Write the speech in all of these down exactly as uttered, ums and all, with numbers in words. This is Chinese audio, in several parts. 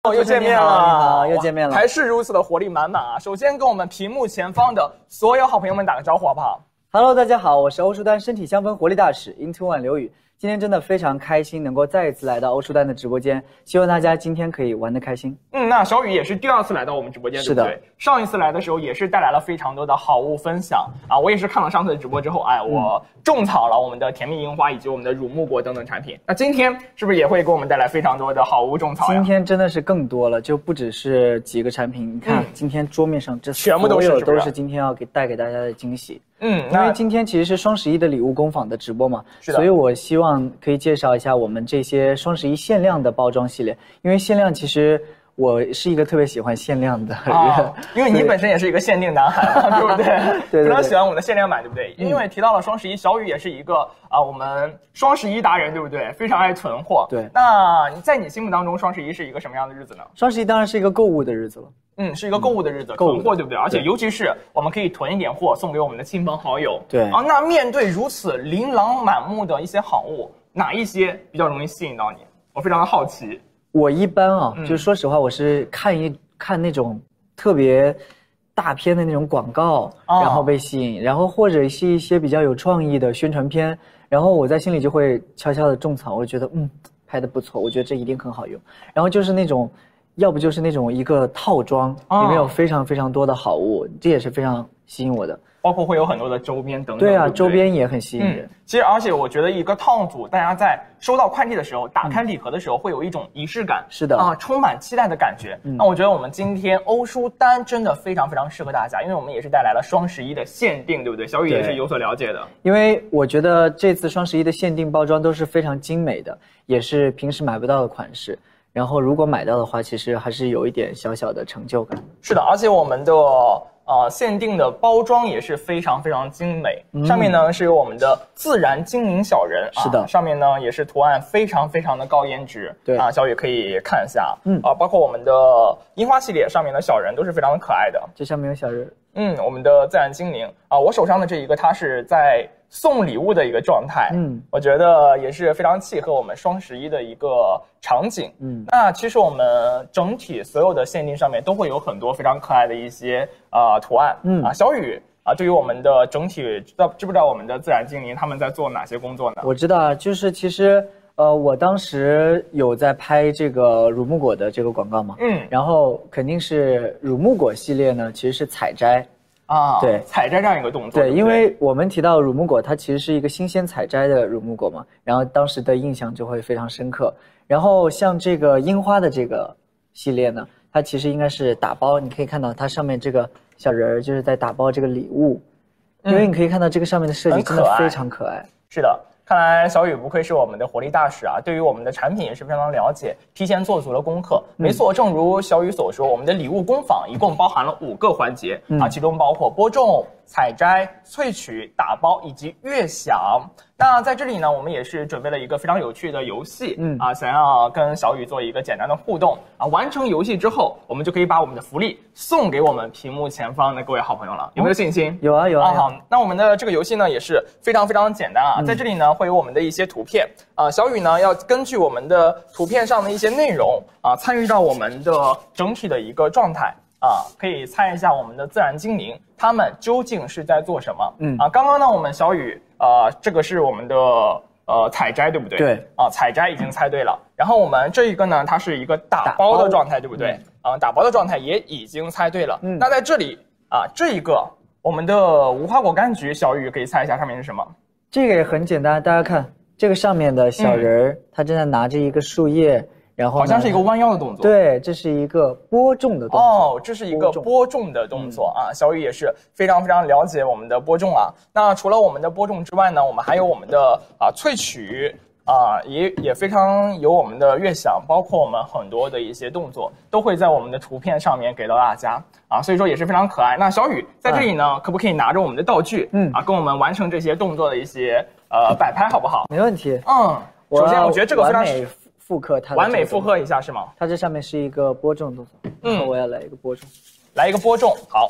哦，又见面了， 又见面了， 还是如此的活力满满啊！首先跟我们屏幕前方的所有好朋友们打个招呼好不好 ？Hello， 大家好，我是欧舒丹身体香氛活力大使 I N T O 一 刘宇。今天真的非常开心，能够再一次来到欧舒丹的直播间，希望大家今天可以玩得开心。 嗯，那小雨也是第二次来到我们直播间，对不对？是的。上一次来的时候也是带来了非常多的好物分享啊！我也是看了上次的直播之后，哎，我种草了我们的甜蜜樱花以及我们的乳木果等等产品。那今天是不是也会给我们带来非常多的好物种草呀？ 今天真的是更多了，就不只是几个产品。你看，嗯、今天桌面上这全部都是都是今天要给带给大家的惊喜。 嗯， 因为今天其实是双十一的礼物工坊的直播嘛，是的，所以我希望可以介绍一下我们这些双十一限量的包装系列。因为限量其实我是一个特别喜欢限量的人， 哦、因为你本身也是一个限定男孩嘛，对不对？ 对, 对, 对， 非常喜欢我们的限量版，对不对？嗯、因为提到了双十一，小雨也是一个啊、呃，我们双十一达人，对不对？非常爱囤货。 对， 那在你心目当中，双十一是一个什么样的日子呢？ 双十一当然是一个购物的日子了。 嗯，是一个购物的日子，嗯、囤货对不对？而且尤其是我们可以囤一点货送给我们的亲朋好友。 对啊，那面对如此琳琅满目的一些好物，哪一些比较容易吸引到你？我非常的好奇。 我一般啊，嗯、就是说实话，我是看一看那种特别大片的那种广告，哦、然后被吸引，然后或者是一些比较有创意的宣传片，然后我在心里就会悄悄的种草，我觉得嗯拍的不错，我觉得这一定很好用。然后就是那种。要不就是那种一个套装，哦、里面有非常非常多的好物，这也是非常吸引我的。 包括会有很多的周边等等。 对啊， 对对周边也很吸引人。 嗯、其实，而且我觉得一个套组，大家在收到快递的时候，打开礼盒的时候，会有一种仪式感。 是的啊，充满期待的感觉。嗯、那我觉得我们今天欧舒丹真的非常非常适合大家，因为我们也是带来了双十一的限定，对不对？小雨也是有所了解的。 因为我觉得这次双十一的限定包装都是非常精美的，也是平时买不到的款式。然后如果买到的话，其实还是有一点小小的成就感。 是的，而且我们的呃限定的包装也是非常非常精美，嗯、上面呢是有我们的自然精灵小人， 是的， 啊、上面呢也是图案非常非常的高颜值， 对啊，小雨可以看一下， 嗯啊，包括我们的樱花系列上面的小人都是非常的可爱的， 这上面有小人， 嗯，我们的自然精灵啊，我手上的这一个它是在送礼物的一个状态， 嗯，我觉得也是非常契合我们双十一的一个场景， 嗯， 那其实我们整体所有的限定上面都会有很多非常可爱的一些呃图案， 嗯啊，小雨啊，对于我们的整体知道知不知道我们的自然精灵他们在做哪些工作呢？ 我知道啊，就是其实呃，我当时有在拍这个乳木果的这个广告嘛， 嗯， 然后肯定是乳木果系列呢，其实是采摘。 啊， 对， 采摘这样一个动作， 对，因为我们提到乳木果，它其实是一个新鲜采摘的乳木果嘛，然后当时的印象就会非常深刻。然后像这个樱花的这个系列呢，它其实应该是打包，你可以看到它上面这个小人儿就是在打包这个礼物，嗯、因为你可以看到这个上面的设计真的非常可爱。 是的。看来小雨不愧是我们的活力大使啊，对于我们的产品也是非常了解，提前做足了功课。嗯、没错，正如小雨所说，我们的礼物工坊一共包含了五个环节、嗯、啊，其中包括播种、采摘、萃取、打包以及悦享。那在这里呢，我们也是准备了一个非常有趣的游戏，嗯啊，想要跟小雨做一个简单的互动啊。完成游戏之后，我们就可以把我们的福利送给我们屏幕前方的各位好朋友了。有没有信心？ 嗯、有啊有啊。 啊好，那我们的这个游戏呢也是非常非常简单啊，嗯、在这里呢会有我们的一些图片啊，小雨呢要根据我们的图片上的一些内容啊，参与到我们的整体的一个状态。啊，可以猜一下我们的自然精灵，他们究竟是在做什么？嗯啊，刚刚呢，我们小雨，呃，这个是我们的呃采摘，对不对？ 对。 啊，采摘已经猜对了。然后我们这一个呢，它是一个打包的状态，对不对？嗯、啊，打包的状态也已经猜对了。嗯。那在这里啊，这一个我们的无花果柑橘，小雨可以猜一下上面是什么？ 这个也很简单，大家看这个上面的小人儿，嗯、他正在拿着一个树叶。然后好像是一个弯腰的动作， 对，这是一个播种的动作。 哦，这是一个播种的动作、嗯、啊！小雨也是非常非常了解我们的播种啊。那除了我们的播种之外呢，我们还有我们的啊萃取啊，也也非常有我们的悦享，包括我们很多的一些动作都会在我们的图片上面给到大家啊，所以说也是非常可爱。那小雨在这里呢，嗯、可不可以拿着我们的道具，嗯啊，跟我们完成这些动作的一些呃摆拍，好不好？ 没问题。 嗯，首先我觉得这个非常。 复刻它完美复刻一下是吗？ 它这上面是一个播种动作，嗯，我要来一个播种， 来一个播种，好，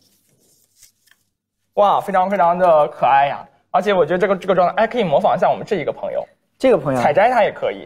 哇，非常非常的可爱呀！而且我觉得这个这个状态，哎，可以模仿一下我们这一个朋友， 这个朋友采摘它也可以，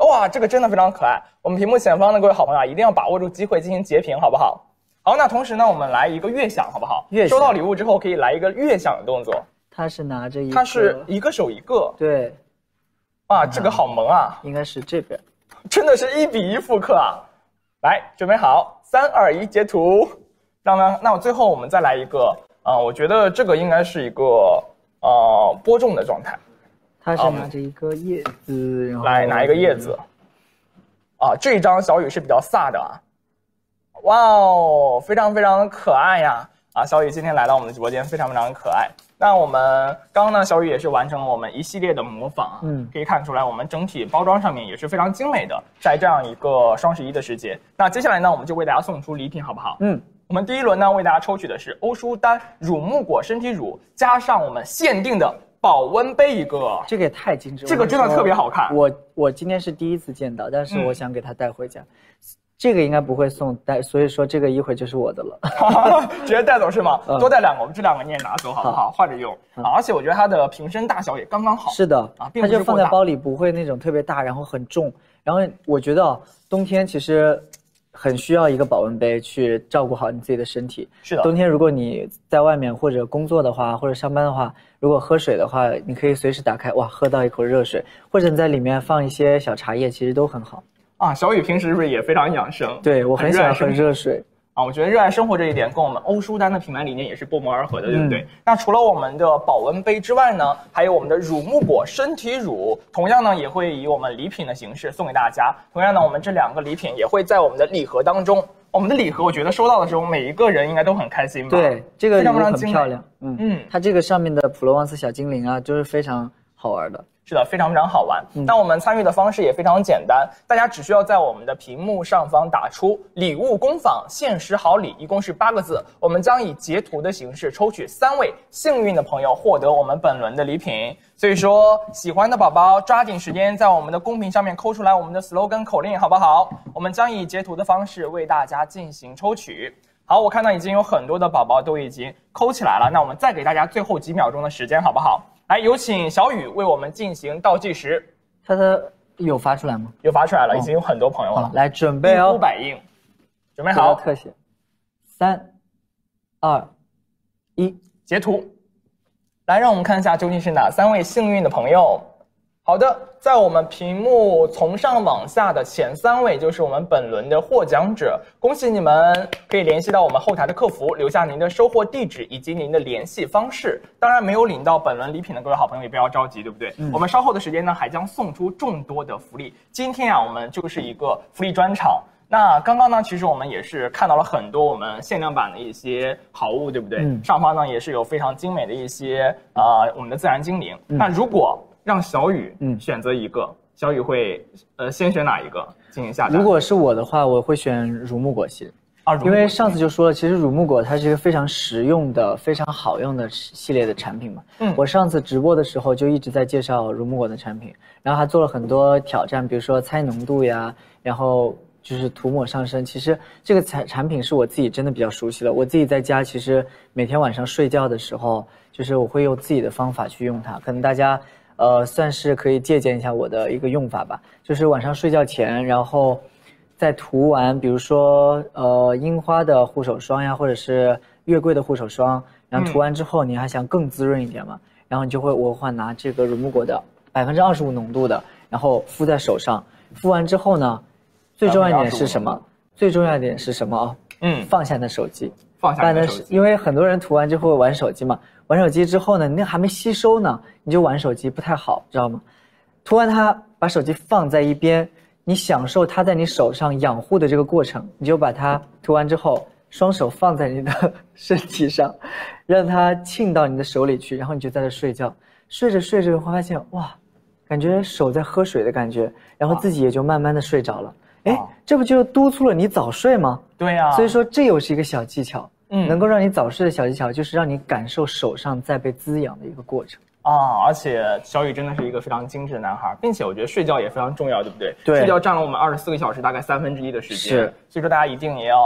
哇，这个真的非常可爱。我们屏幕前方的各位好朋友啊，一定要把握住机会进行截屏，好不好？好，那同时呢，我们来一个乐响，好不好？乐响。收到礼物之后可以来一个乐响的动作。 他是拿着一个， 他是一个手一个。 对。 哇，这个好萌啊！ 应该是这边。真的是一比一复刻啊！来，准备好，三二一，截图。那么，那我最后我们再来一个，啊、呃，我觉得这个应该是一个呃播种的状态。 他是拿着一个叶子，嗯、然后来拿一个叶子。啊，这一张小雨是比较飒的啊。哇哦，非常非常可爱呀！啊，小雨今天来到我们的直播间，非常非常可爱。那我们刚刚呢，小雨也是完成了我们一系列的模仿啊，嗯，可以看出来我们整体包装上面也是非常精美的，在这样一个双十一的时节。那接下来呢，我们就为大家送出礼品，好不好？嗯，我们第一轮呢，为大家抽取的是欧舒丹乳木果身体乳，加上我们限定的保温杯一个， 这个也太精致了， 这个真的特别好看。 我我今天是第一次见到，但是我想给它带回家。嗯，这个应该不会送带，所以说这个一会就是我的了， 直接带走是吗？嗯、多带两个，我们这两个你也拿走好不好？换着用、嗯、而且我觉得它的瓶身大小也刚刚好。 是的啊，它就放在包里不会那种特别大，然后很重。然后我觉得冬天其实很需要一个保温杯去照顾好你自己的身体。 是的， 冬天如果你在外面或者工作的话，或者上班的话，如果喝水的话，你可以随时打开，哇，喝到一口热水，或者你在里面放一些小茶叶，其实都很好。 啊，小雨平时是不是也非常养生？ 对，我很喜欢喝热水啊。我觉得热爱生活这一点跟我们欧舒丹的品牌理念也是不谋而合的，对不对？嗯、那除了我们的保温杯之外呢，还有我们的乳木果身体乳，同样呢也会以我们礼品的形式送给大家。同样呢，我们这两个礼品也会在我们的礼盒当中。我们的礼盒，我觉得收到的时候，每一个人应该都很开心吧？ 对，这个礼物很漂亮。嗯嗯，它这个上面的普罗旺斯小精灵啊，就是非常好玩的。 是的，非常非常好玩。嗯、那我们参与的方式也非常简单，大家只需要在我们的屏幕上方打出“礼物工坊限时好礼”，一共是八个字。我们将以截图的形式抽取三位幸运的朋友，获得我们本轮的礼品。所以说，喜欢的宝宝抓紧时间在我们的公屏上面抠出来我们的 slogan 口令，好不好？我们将以截图的方式为大家进行抽取。好，我看到已经有很多的宝宝都已经抠起来了，那我们再给大家最后几秒钟的时间，好不好？来，有请小雨为我们进行倒计时。 它的有发出来吗？ 有发出来了，哦、已经有很多朋友了。 来，准备哦， 五百印，准备好。 特写，三、二、一， 截图。来，让我们看一下究竟是哪三位幸运的朋友。好的，在我们屏幕从上往下的前三位就是我们本轮的获奖者，恭喜你们！可以联系到我们后台的客服，留下您的收货地址以及您的联系方式。当然，没有领到本轮礼品的各位好朋友也不要着急，对不对？嗯、我们稍后的时间呢，还将送出众多的福利。今天啊，我们就是一个福利专场。那刚刚呢，其实我们也是看到了很多我们限量版的一些好物，对不对？嗯、上方呢也是有非常精美的一些呃我们的自然精灵。嗯、那如果让小雨嗯选择一个，嗯、小雨会呃先选哪一个进行下单？ 如果是我的话，我会选乳木果系列啊，因为上次就说了，其实乳木果它是一个非常实用的、非常好用的系列的产品嘛。嗯，我上次直播的时候就一直在介绍乳木果的产品，然后还做了很多挑战，比如说猜浓度呀，然后就是涂抹上身。其实这个产产品是我自己真的比较熟悉了，我自己在家其实每天晚上睡觉的时候，就是我会用自己的方法去用它，可能大家。呃，算是可以借鉴一下我的一个用法吧，就是晚上睡觉前，然后再涂完，比如说呃樱花的护手霜呀，或者是月桂的护手霜，然后涂完之后，你还想更滋润一点嘛，嗯、然后你就会我会拿这个乳木果的百分之二十五浓度的，然后敷在手上，敷完之后呢，最重要一点是什么？最重要一点是什么啊？嗯，放下你的手机， 放下你的手机， 因为很多人涂完之后玩手机嘛。玩手机之后呢，你那还没吸收呢，你就玩手机不太好，知道吗？涂完它，把手机放在一边，你享受它在你手上养护的这个过程，你就把它涂完之后，双手放在你的身体上，让它沁到你的手里去，然后你就在这睡觉，睡着睡着会发现哇，感觉手在喝水的感觉，然后自己也就慢慢的睡着了。哎，这不就督促了你早睡吗？ 对呀、啊， 所以说这又是一个小技巧。嗯，能够让你早睡的小技巧，就是让你感受手上在被滋养的一个过程啊！而且小雨真的是一个非常精致的男孩，并且我觉得睡觉也非常重要，对不对？ 对， 睡觉占了我们二十四个小时大概三分之一的时间，是，所以说大家一定也要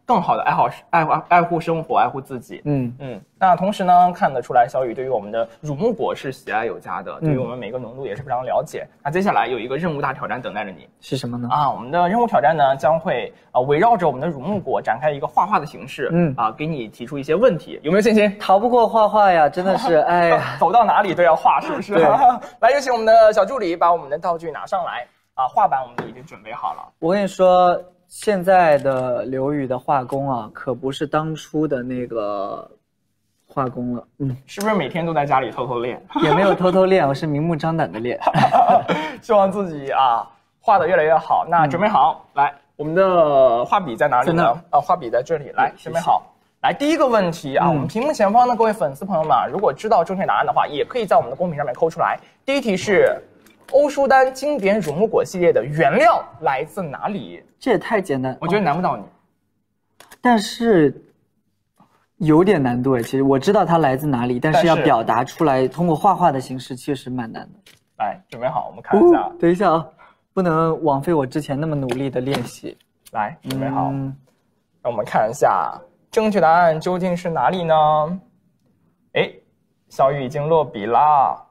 更好的爱好爱护爱护生活，爱护自己。嗯嗯。那同时呢，看得出来小雨对于我们的乳木果是喜爱有加的，对于我们每个浓度也是非常了解。嗯、那接下来有一个任务大挑战等待着你， 是什么呢？ 啊，我们的任务挑战呢将会啊围绕着我们的乳木果展开一个画画的形式，嗯啊，给你提出一些问题，有没有信心？ 逃不过画画呀，真的是，哎呀， 走到哪里都要画，是不是？来，有请我们的小助理把我们的道具拿上来啊，画板我们都已经准备好了。 我跟你说，现在的刘宇的画工啊，可不是当初的那个画工了，嗯， 是不是每天都在家里偷偷练？ 也没有偷偷练，我是明目张胆的练。 希望自己啊画得越来越好。那准备好，嗯、来，我们的画笔在哪里呢？啊，画笔在这里。来，准备好。来，第一个问题啊，嗯、我们屏幕前方的各位粉丝朋友们，如果知道正确答案的话，也可以在我们的公屏上面扣出来。第一题是欧舒丹经典乳木果系列的原料来自哪里？ 这也太简单， 我觉得难不倒你。 哦、但是。有点难度哎，其实我知道它来自哪里，但是要表达出来，通过画画的形式确实蛮难的。 来，准备好，我们看一下。哦、 等一下啊，不能枉费我之前那么努力的练习。 来，准备好，嗯、让我们看一下正确答案究竟是哪里呢？哎，小雨已经落笔啦。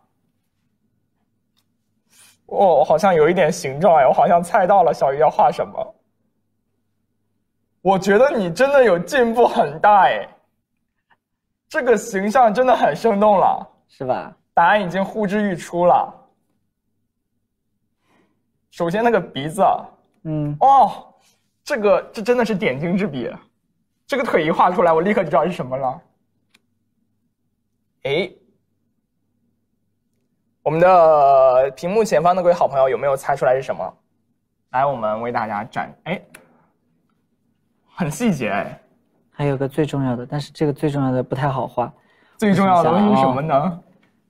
哦，好像有一点形状哎，我好像猜到了小雨要画什么。我觉得你真的有进步很大哎。这个形象真的很生动了， 是吧？ 答案已经呼之欲出了。首先那个鼻子，嗯，哦，这个这真的是点睛之笔。这个腿一画出来，我立刻就知道是什么了。哎，我们的屏幕前方的各位好朋友有没有猜出来是什么？来，我们为大家展，哎，很细节哎。 还有个最重要的，但是这个最重要的不太好画。 最重要的是什么呢？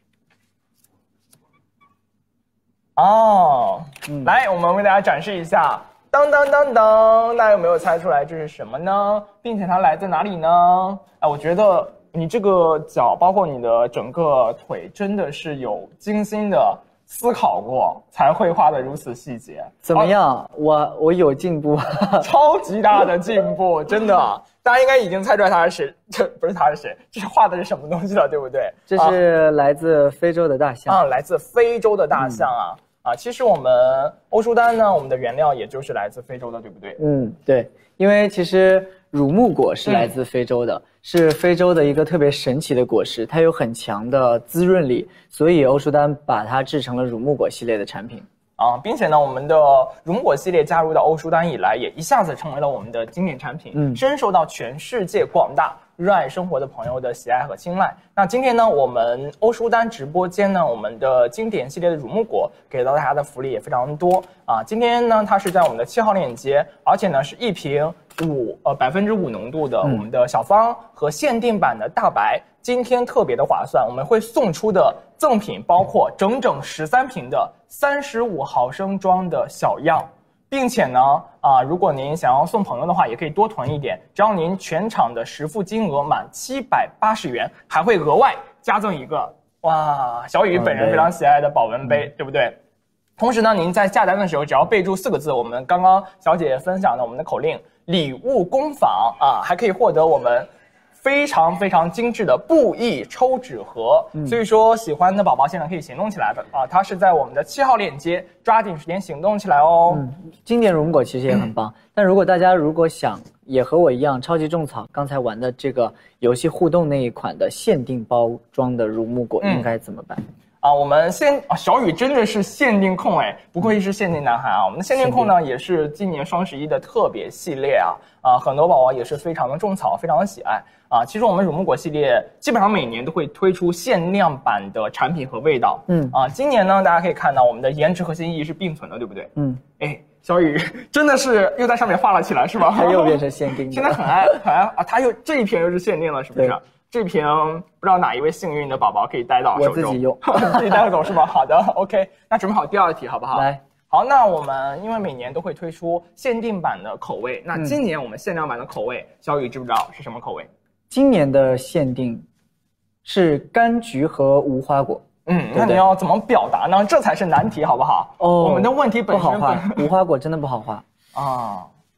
哦，嗯、来，我们为大家展示一下，当当当当，大家有没有猜出来这是什么呢？并且它来自哪里呢？哎，我觉得你这个脚，包括你的整个腿，真的是有精心的思考过，才会画得如此细节。 怎么样？哦、我我有进步， 超级大的进步，真的。大家应该已经猜出来他是谁，这不是他是谁，这是画的是什么东西了，对不对？ 这是来自非洲的大象啊，来自非洲的大象啊、嗯、啊！其实我们欧舒丹呢，我们的原料也就是来自非洲的，对不对？ 嗯，对，因为其实乳木果是来自非洲的，嗯、是非洲的一个特别神奇的果实，它有很强的滋润力，所以欧舒丹把它制成了乳木果系列的产品。 啊，并且呢，我们的乳木果系列加入到欧舒丹以来，也一下子成为了我们的经典产品，嗯，深受到全世界广大热爱生活的朋友的喜爱和青睐。那今天呢，我们欧舒丹直播间呢，我们的经典系列的乳木果给到大家的福利也非常多啊。今天呢，它是在我们的七号链接，而且呢是一瓶五呃百分之五浓度的我们的小方和限定版的大白。今天特别的划算，我们会送出的赠品包括整整十三瓶的三十五毫升装的小样，并且呢，啊，如果您想要送朋友的话，也可以多囤一点，只要您全场的实付金额满七百八十元，还会额外加赠一个哇，小雨本人非常喜爱的保温杯，嗯、对不对？同时呢，您在下单的时候，只要备注四个字，我们刚刚小姐姐分享的我们的口令“礼物工坊”啊，还可以获得我们非常非常精致的布艺抽纸盒，嗯、所以说喜欢的宝宝现在可以行动起来的啊！它是在我们的七号链接，抓紧时间行动起来哦。 嗯，经典乳木果其实也很棒，嗯、但如果大家如果想也和我一样超级种草刚才玩的这个游戏互动那一款的限定包装的乳木果，嗯、应该怎么办？ 啊，我们限啊，小雨真的是限定控哎，不愧是限定男孩啊！我们的限定控呢，也是今年双十一的特别系列啊啊，很多宝宝也是非常的种草，非常的喜爱啊。其实我们乳木果系列基本上每年都会推出限量版的产品和味道，嗯啊，今年呢，大家可以看到我们的颜值和新意是并存的，对不对？嗯，哎，小雨真的是又在上面画了起来，是吧？ 它又变成限定的， 现在很爱很爱啊，它又这一瓶又是限定了，是不是？这瓶不知道哪一位幸运的宝宝可以带到手中， 我自己用， 自己带走是吧？好的 ，OK， 那准备好第二题好不好？ 来， 好，那我们因为每年都会推出限定版的口味，那今年我们限量版的口味，嗯、小雨知不知道是什么口味？ 今年的限定是柑橘和无花果。 嗯，那你要怎么表达呢？这才是难题，好不好？哦，我们的问题本身不好画，无花果真的不好画啊。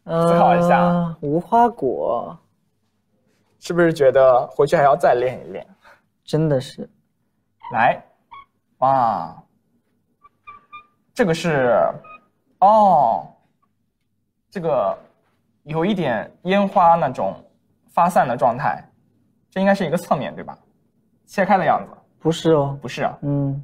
思考一下， 呃、无花果， 是不是觉得回去还要再练一练？ 真的是， 来，哇，这个是，哦，这个有一点烟花那种发散的状态，这应该是一个侧面对吧？切开的样子。 不是哦， 不是啊， 嗯，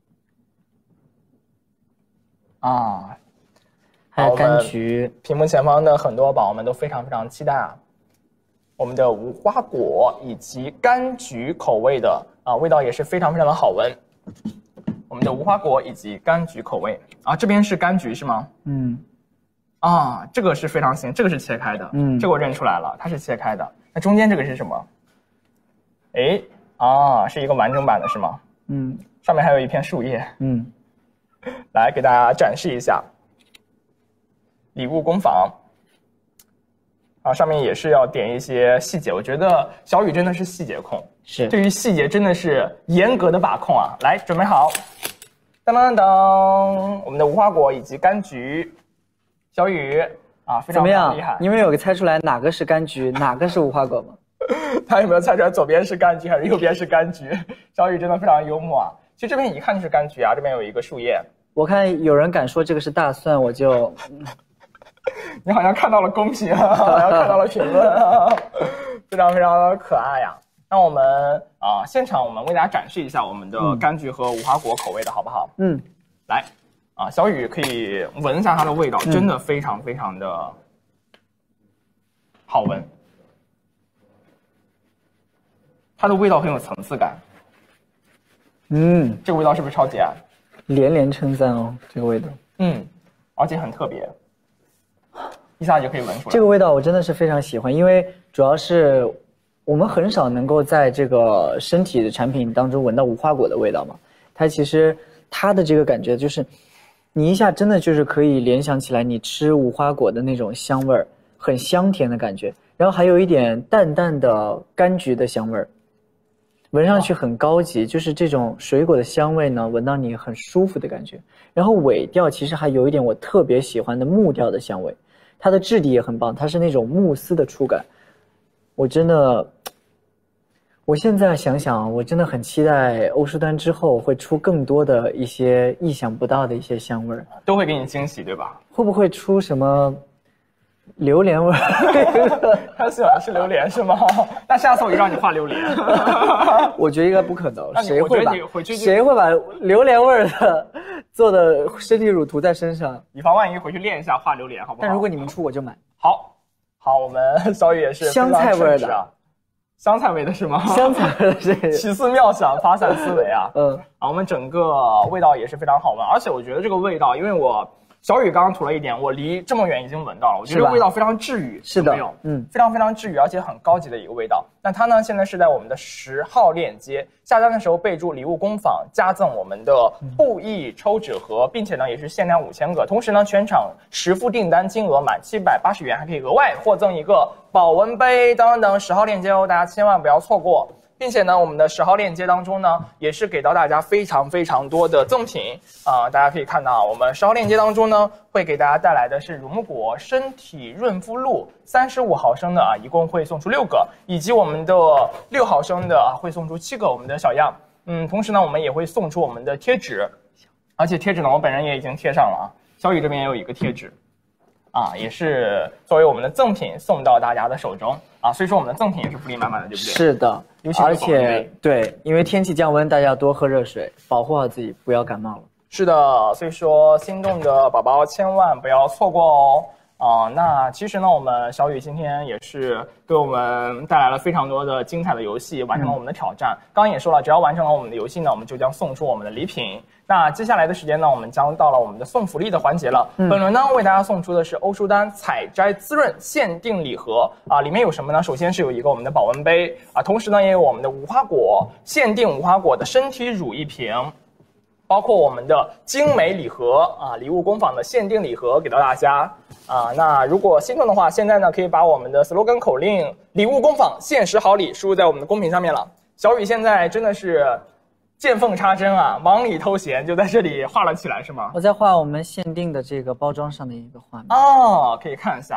啊， 还有柑橘。 屏幕前方的很多宝宝们都非常非常期待啊，我们的无花果以及柑橘口味的啊，味道也是非常非常的好闻。我们的无花果以及柑橘口味啊，这边是柑橘是吗？ 嗯， 啊，这个是非常新，这个是切开的，嗯，这个我认出来了，它是切开的。那中间这个是什么？哎。啊，是一个完整版的是吗？嗯，上面还有一片树叶。嗯，来给大家展示一下礼物工坊。啊，上面也是要点一些细节，我觉得小雨真的是细节控，是对于细节真的是严格的把控啊。来，准备好，当当当，我们的无花果以及柑橘，小雨啊，非常厉害。怎么样？ 你们有猜出来哪个是柑橘，哪个是无花果吗？ 他有没有猜出来左边是柑橘还是右边是柑橘？小雨真的非常幽默啊！其实这边一看就是柑橘啊，这边有一个树叶。 我看有人敢说这个是大蒜，我就…… 你好像看到了公屏，好像看到了评论，非常非常的可爱呀！那我们啊、呃，现场我们为大家展示一下我们的柑橘和无花果口味的好不好？嗯，来啊，小雨可以闻一下它的味道，嗯、真的非常非常的好闻。它的味道很有层次感，嗯，这个味道是不是超级爱？ 连连称赞哦，这个味道， 嗯，而且很特别，一下就可以闻出来。 这个味道我真的是非常喜欢，因为主要是我们很少能够在这个身体的产品当中闻到无花果的味道嘛。它其实它的这个感觉就是，你一下真的就是可以联想起来你吃无花果的那种香味儿，很香甜的感觉，然后还有一点淡淡的柑橘的香味儿。闻上去很高级，就是这种水果的香味呢，闻到你很舒服的感觉。然后尾调其实还有一点我特别喜欢的木调的香味，它的质地也很棒，它是那种慕斯的触感。我真的，我现在想想，我真的很期待欧舒丹之后会出更多的一些意想不到的一些香味， 都会给你惊喜，对吧？ 会不会出什么？榴莲味儿， 他喜欢吃榴莲是吗？那下次我就让你画榴莲。 我觉得应该不可能，谁会把谁会把榴莲味儿的做的身体乳涂在身上？ 以防万一，回去练一下画榴莲，好不好？ 但如果你们出，我就买。 好，好，我们小雨也是香菜味的啊， 香菜味的是吗？ 香菜味的是奇思妙想，发散思维啊。嗯，啊，我们整个味道也是非常好闻，而且我觉得这个味道，因为我。小雨刚刚涂了一点，我离这么远已经闻到了，我觉得味道非常治愈， 是的， 有没有？嗯，非常非常治愈，而且很高级的一个味道。那它呢，现在是在我们的十号链接下单的时候，备注礼物工坊，加赠我们的布艺抽纸盒，并且呢也是限量五千个，同时呢全场实付订单金额满七百八十元，还可以额外获赠一个保温杯，等等等，十号链接哦，大家千万不要错过。并且呢，我们的十号链接当中呢，也是给到大家非常非常多的赠品啊、呃！大家可以看到，我们十号链接当中呢，会给大家带来的是乳木果身体润肤露三十五毫升的啊，一共会送出六个，以及我们的六毫升的啊，会送出七个我们的小样。嗯，同时呢，我们也会送出我们的贴纸，而且贴纸呢，我本人也已经贴上了啊。小雨这边也有一个贴纸。啊，也是作为我们的赠品送到大家的手中啊，所以说我们的赠品也是福利满满的，对不对？ 是的，而且对，因为天气降温，大家要多喝热水，保护好自己，不要感冒了。 是的，所以说心动的宝宝千万不要错过哦。啊、呃，那其实呢，我们小雨今天也是给我们带来了非常多的精彩的游戏，完成了我们的挑战。嗯、刚刚也说了，只要完成了我们的游戏呢，我们就将送出我们的礼品。那接下来的时间呢，我们将到了我们的送福利的环节了。嗯、本轮呢，为大家送出的是欧舒丹采摘滋润限定礼盒啊，里面有什么呢？首先是有一个我们的保温杯啊，同时呢也有我们的无花果限定无花果的身体乳一瓶。包括我们的精美礼盒啊，礼物工坊的限定礼盒给到大家啊。那如果心动的话，现在呢可以把我们的 slogan 口令“礼物工坊限时好礼”输入在我们的公屏上面了。小雨现在真的是见缝插针啊，忙里偷闲就在这里画了起来，是吗？ 我在画我们限定的这个包装上的一个画面哦，可以看一下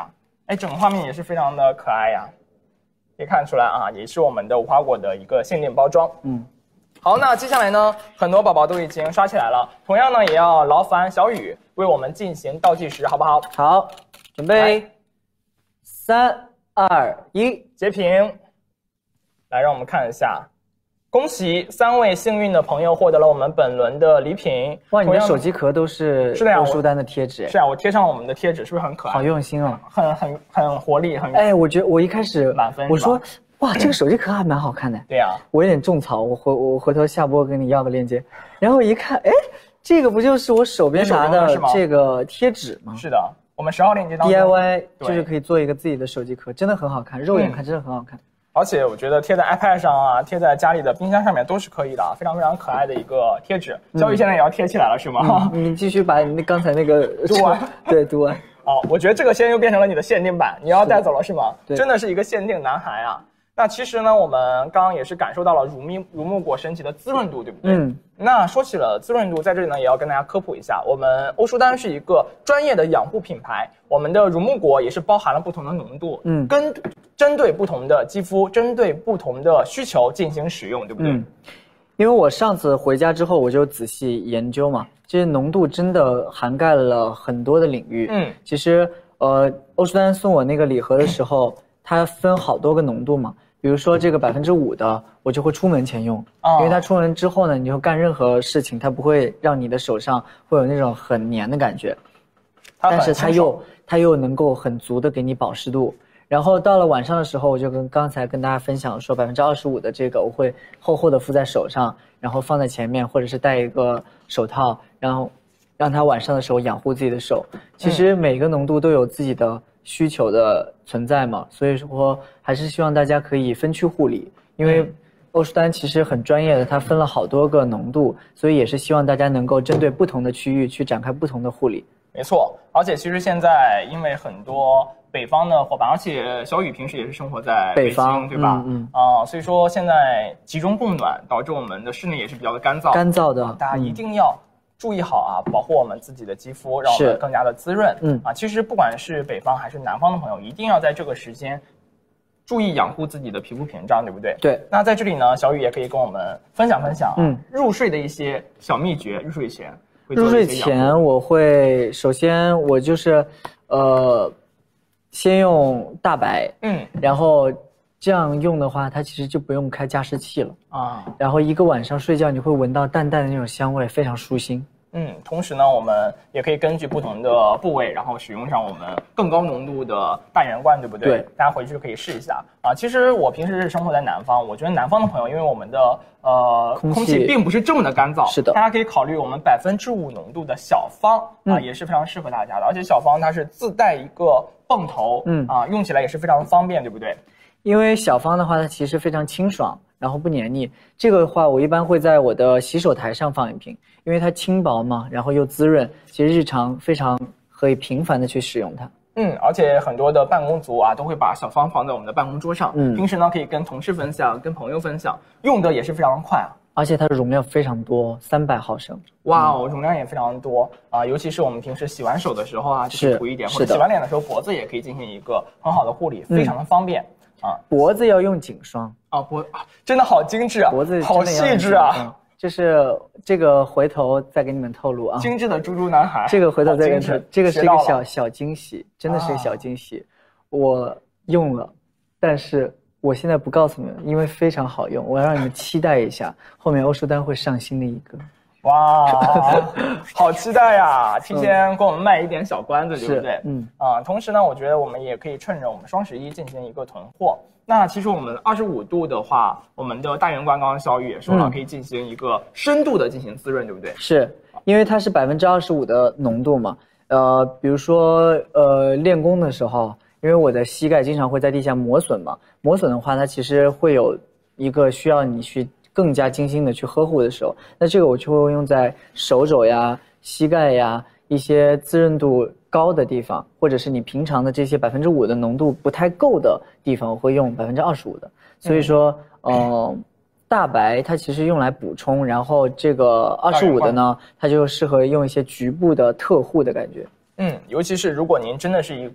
哎，整个画面也是非常的可爱呀，可以看出来啊，也是我们的无花果的一个限定包装。嗯，好，那接下来呢，很多宝宝都已经刷起来了，同样呢，也要劳烦小雨为我们进行倒计时，好不好？ 好，准备，三二一， 截屏。来，让我们看一下。恭喜三位幸运的朋友获得了我们本轮的礼品。 哇，你的手机壳都是是的呀， 欧舒丹的贴纸。 是啊，我贴上了我们的贴纸，是不是很可爱？ 好用心哦， 很很很活力，很哎，我觉得我一开始满分， 我说哇，这个手机壳还蛮好看的。 对呀， 我有点种草，我回我回头下播跟你要个链接。然后一看，哎，这个不就是我手边拿的这个贴纸吗？ 是的，我们十号链接当中 D I Y 就是可以做一个自己的手机壳，真的很好看，肉眼看真的很好看。 而且我觉得贴在 iPad 上啊，贴在家里的冰箱上面都是可以的啊，非常非常可爱的一个贴纸。小雨现在也要贴起来了，是吗？ 嗯、你继续把你刚才那个读完， 对，读完。 哦，我觉得这个现在又变成了你的限定版，你要带走了是吗？真的是一个限定男孩啊。那其实呢，我们刚刚也是感受到了乳蜜乳木果神奇的滋润度，对不对？嗯。那说起了滋润度，在这里呢也要跟大家科普一下，我们欧舒丹是一个专业的养护品牌，我们的乳木果也是包含了不同的浓度，嗯，跟针对不同的肌肤，针对不同的需求进行使用，对不对？嗯。 因为我上次回家之后，我就仔细研究嘛，这些浓度真的涵盖了很多的领域。嗯。其实，呃，欧舒丹送我那个礼盒的时候，它分好多个浓度嘛。比如说这个百分之五的，我就会出门前用，哦、因为它出门之后呢，你就干任何事情，它不会让你的手上会有那种很黏的感觉，但是它又它又能够很足的给你保湿度。然后到了晚上的时候，我就跟刚才跟大家分享说，百分之二十五的这个我会厚厚的敷在手上，然后放在前面，或者是戴一个手套，然后让它晚上的时候养护自己的手。其实每个浓度都有自己的需求的存在嘛，所以说还是希望大家可以分区护理，因为欧舒丹其实很专业的，它分了好多个浓度，所以也是希望大家能够针对不同的区域去展开不同的护理。 没错，而且其实现在因为很多北方的伙伴，而且小雨平时也是生活在北方，对吧？嗯啊、呃，所以说现在集中供暖导致我们的室内也是比较的干燥， 干燥的， 大家一定要注意好啊，保护我们自己的肌肤，让我们更加的滋润。嗯啊，其实不管是北方还是南方的朋友，一定要在这个时间注意养护自己的皮肤屏障，对不对？对。那在这里呢，小雨也可以跟我们分享分享啊，嗯，入睡的一些小秘诀。入睡前会做入睡前我会首先我就是呃先用大白，嗯，然后这样用的话，它其实就不用开加湿器了啊。然后一个晚上睡觉，你会闻到淡淡的那种香味，非常舒心。 嗯，同时呢，我们也可以根据不同的部位，然后使用上我们更高浓度的大圆罐，对不对？对，大家回去可以试一下啊。其实我平时是生活在南方，我觉得南方的朋友，因为我们的呃空气并不是这么的干燥，是的，大家可以考虑我们百分之五浓度的小方啊，也是非常适合大家的。而且小方它是自带一个泵头，嗯啊，用起来也是非常方便，对不对？ 因为小方的话，它其实非常清爽，然后不黏腻。这个的话，我一般会在我的洗手台上放一瓶，因为它轻薄嘛，然后又滋润，其实日常非常可以频繁的去使用它。 嗯，而且很多的办公族啊，都会把小方放在我们的办公桌上，嗯，平时呢可以跟同事分享，跟朋友分享，用的也是非常快啊。 而且它的容量非常多，三百毫升。 哇哦，容量也非常多啊！尤其是我们平时洗完手的时候啊，就可以涂一点，或者洗完脸的时候，脖子也可以进行一个很好的护理，非常的方便。啊， 脖子要用颈霜啊，脖啊，真的好精致啊，脖子好细致啊， 嗯、就是这个回头再给你们透露啊， 精致的猪猪男孩， 这个回头再给你们，这个是一个小小惊喜，真的是一个小惊喜，啊、我用了，但是我现在不告诉你们，因为非常好用，我要让你们期待一下，后面欧舒丹会上新的一个。 哇，好期待呀！提前给我们卖一点小关子，对不对？嗯啊，同时呢，我觉得我们也可以趁着我们双十一进行一个囤货。那其实我们二十五度的话，我们的大圆罐刚刚小雨也说了，嗯、可以进行一个深度的进行滋润，对不对？ 是，因为它是百分之二十五的浓度嘛。呃，比如说呃练功的时候，因为我的膝盖经常会在地下磨损嘛，磨损的话，它其实会有一个需要你去更加精心的去呵护的时候，那这个我就会用在手肘呀、膝盖呀一些滋润度高的地方，或者是你平常的这些百分之五的浓度不太够的地方，我会用百分之二十五的。所以说，嗯、呃，大白它其实用来补充，然后这个二十五的呢，它就适合用一些局部的特护的感觉。 嗯，尤其是如果您真的是一个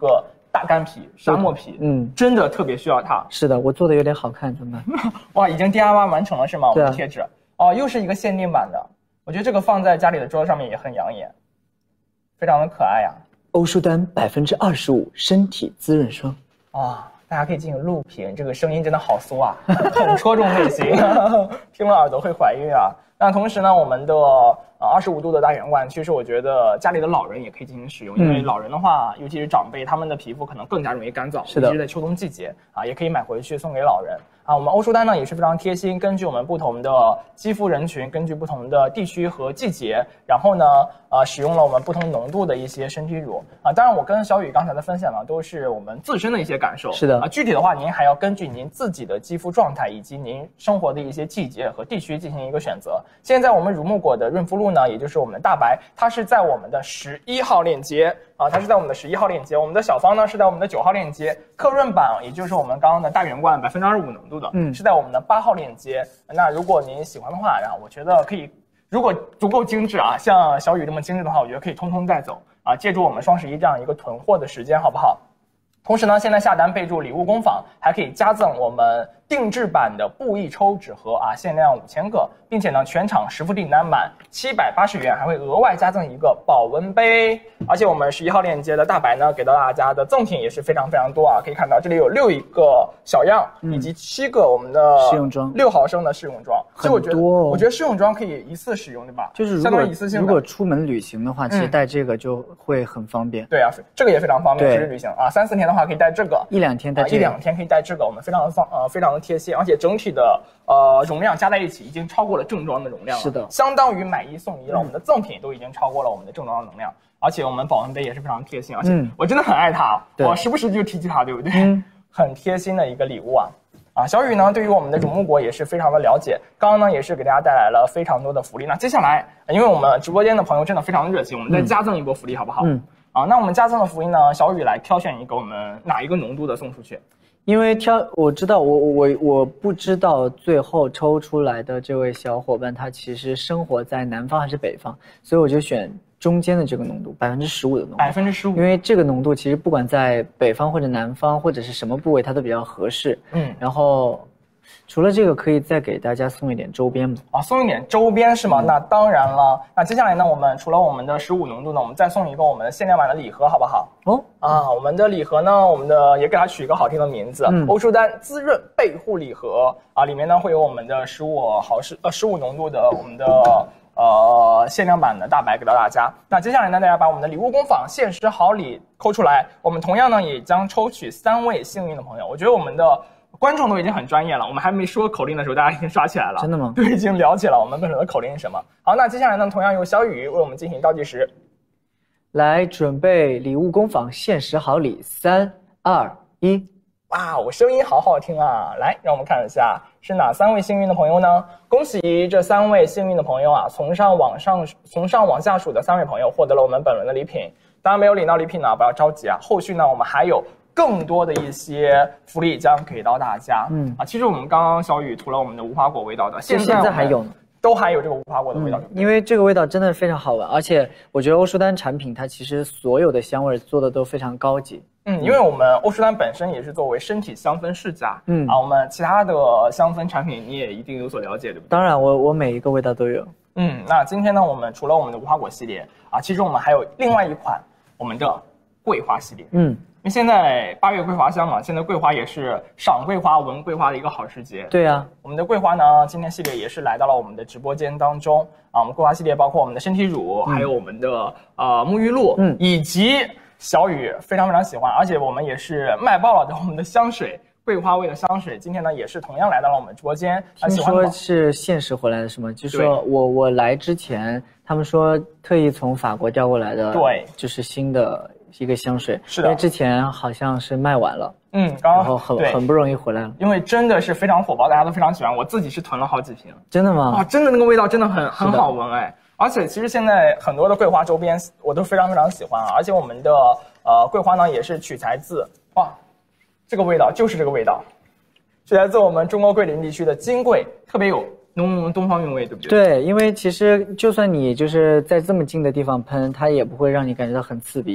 大干皮、沙漠皮，嗯，真的特别需要它。 是的，我做的有点好看，怎么办？ 哇，已经 D I Y 完成了是吗？我们的贴纸哦，又是一个限定版的，我觉得这个放在家里的桌子上面也很养眼，非常的可爱呀、啊。 欧舒丹百分之二十五身体滋润霜啊。大家可以进行录屏，这个声音真的好酥啊，很戳中内心，听了耳朵会怀孕啊。那同时呢，我们的呃二十五度的大圆罐，其实我觉得家里的老人也可以进行使用，因为老人的话，尤其是长辈，他们的皮肤可能更加容易干燥， 是的， 尤其是在秋冬季节啊，也可以买回去送给老人啊。我们欧舒丹呢也是非常贴心，根据我们不同的肌肤人群，根据不同的地区和季节，然后呢，呃，使用了我们不同浓度的一些身体乳啊。当然，我跟小雨刚才的分享呢，都是我们自身的一些感受， 是的啊。具体的话，您还要根据您自己的肌肤状态以及您生活的一些季节和地区进行一个选择。现在我们乳木果的润肤露呢，也就是我们的大白，它是在我们的十一号链接啊，它是在我们的十一号链接。我们的小方呢是在我们的九号链接，克润版也就是我们刚刚的大圆罐百分之二十五浓度的，嗯，是在我们的八号链接。那如果您喜欢的话，然后我觉得可以，如果足够精致啊，像小雨这么精致的话，我觉得可以通通带走啊，借助我们双十一这样一个囤货的时间，好不好？同时呢，现在下单备注礼物工坊，还可以加赠我们定制版的布艺抽纸盒啊，限量五千个，并且呢，全场实付订单满七百八十元，还会额外加赠一个保温杯。而且我们十一号链接的大白呢，给到大家的赠品也是非常非常多啊，可以看到这里有六一个小样，嗯、以及七个我们的试用装， 六毫升的试用装。 很多、哦， 我觉得，我觉得试用装可以一次使用，对吧？ 就是如果如果出门旅行的话，其实带这个就会很方便。 嗯、对啊，这个也非常方便，出去旅行啊，三四天的话可以带这个， 一两天带这个， 啊、一两天可以带这个，我们非常的方呃非常的贴心，而且整体的呃容量加在一起已经超过了正装的容量了， 是的， 相当于买一送一了。嗯、我们的赠品都已经超过了我们的正装的能量，而且我们保温杯也是非常贴心，而且我真的很爱它，嗯、我时不时就提起它，对不对？嗯、很贴心的一个礼物啊。啊，小雨呢，对于我们的乳木果也是非常的了解。刚刚呢，也是给大家带来了非常多的福利。那接下来，因为我们直播间的朋友真的非常的热情，我们再加赠一波福利，好不好？嗯。啊，那我们加赠的福利呢，小雨来挑选一个我们哪一个浓度的送出去？ 因为挑我知道，我我我不知道最后抽出来的这位小伙伴他其实生活在南方还是北方，所以我就选中间的这个浓度，百分之十五的浓度。 百分之十五， 因为这个浓度其实不管在北方或者南方或者是什么部位，它都比较合适。嗯，然后除了这个，可以再给大家送一点周边吗？ 啊，送一点周边是吗？嗯、那当然了。那接下来呢，我们除了我们的十五浓度呢，我们再送一个我们的限量版的礼盒，好不好？哦，啊，我们的礼盒呢，我们的也给它取一个好听的名字，嗯、欧舒丹滋润倍护礼盒啊，里面呢会有我们的十五毫升呃十五浓度的我们的呃限量版的大白给到大家。那接下来呢，大家把我们的礼物工坊限时好礼扣出来，我们同样呢也将抽取三位幸运的朋友。我觉得我们的观众都已经很专业了，我们还没说口令的时候，大家已经刷起来了。 真的吗？ 对，已经了解了我们本轮的口令是什么。好，那接下来呢，同样由小雨为我们进行倒计时， 来准备礼物工坊限时好礼，三二一。 哇，我声音好好听啊！来，让我们看一下是哪三位幸运的朋友呢？恭喜这三位幸运的朋友啊！从上往上，从上往下数的三位朋友获得了我们本轮的礼品。当然没有领到礼品呢，不要着急啊，后续呢我们还有更多的一些福利将给到大家。嗯啊，其实我们刚刚小雨涂了我们的无花果味道的， 现在现在还有呢， 都还有这个无花果的味道。 嗯、因为这个味道真的非常好闻，而且我觉得欧舒丹产品它其实所有的香味做的都非常高级。 嗯，因为我们欧舒丹本身也是作为身体香氛世家，嗯啊，我们其他的香氛产品你也一定有所了解，对不对？ 当然我，我我每一个味道都有。 嗯，那今天呢，我们除了我们的无花果系列啊，其实我们还有另外一款我们的桂花系列。嗯。因为现在八月桂花香嘛，现在桂花也是赏桂花、闻桂花的一个好时节。 对啊， 我们的桂花呢，今天系列也是来到了我们的直播间当中啊。我们桂花系列包括我们的身体乳，嗯、还有我们的呃沐浴露，嗯，以及小雨非常非常喜欢，而且我们也是卖爆了的我们的香水。桂花味的香水，今天呢也是同样来到了我们直播间。 听说是限时回来的是吗？就是说我我来之前，他们说特意从法国调过来的， 对， 就是新的一个香水。 是的， 因为之前好像是卖完了， 嗯，刚刚然后很很不容易回来了。 因为真的是非常火爆，大家都非常喜欢，我自己是囤了好几瓶。 真的吗？ 啊，真的那个味道真的很很好闻哎。而且其实现在很多的桂花周边我都非常非常喜欢啊，而且我们的呃桂花呢也是取材自哇，这个味道就是这个味道。是来自我们中国桂林地区的金桂，特别有浓浓的东方韵味，对不对？ 对，因为其实就算你就是在这么近的地方喷，它也不会让你感觉到很刺鼻，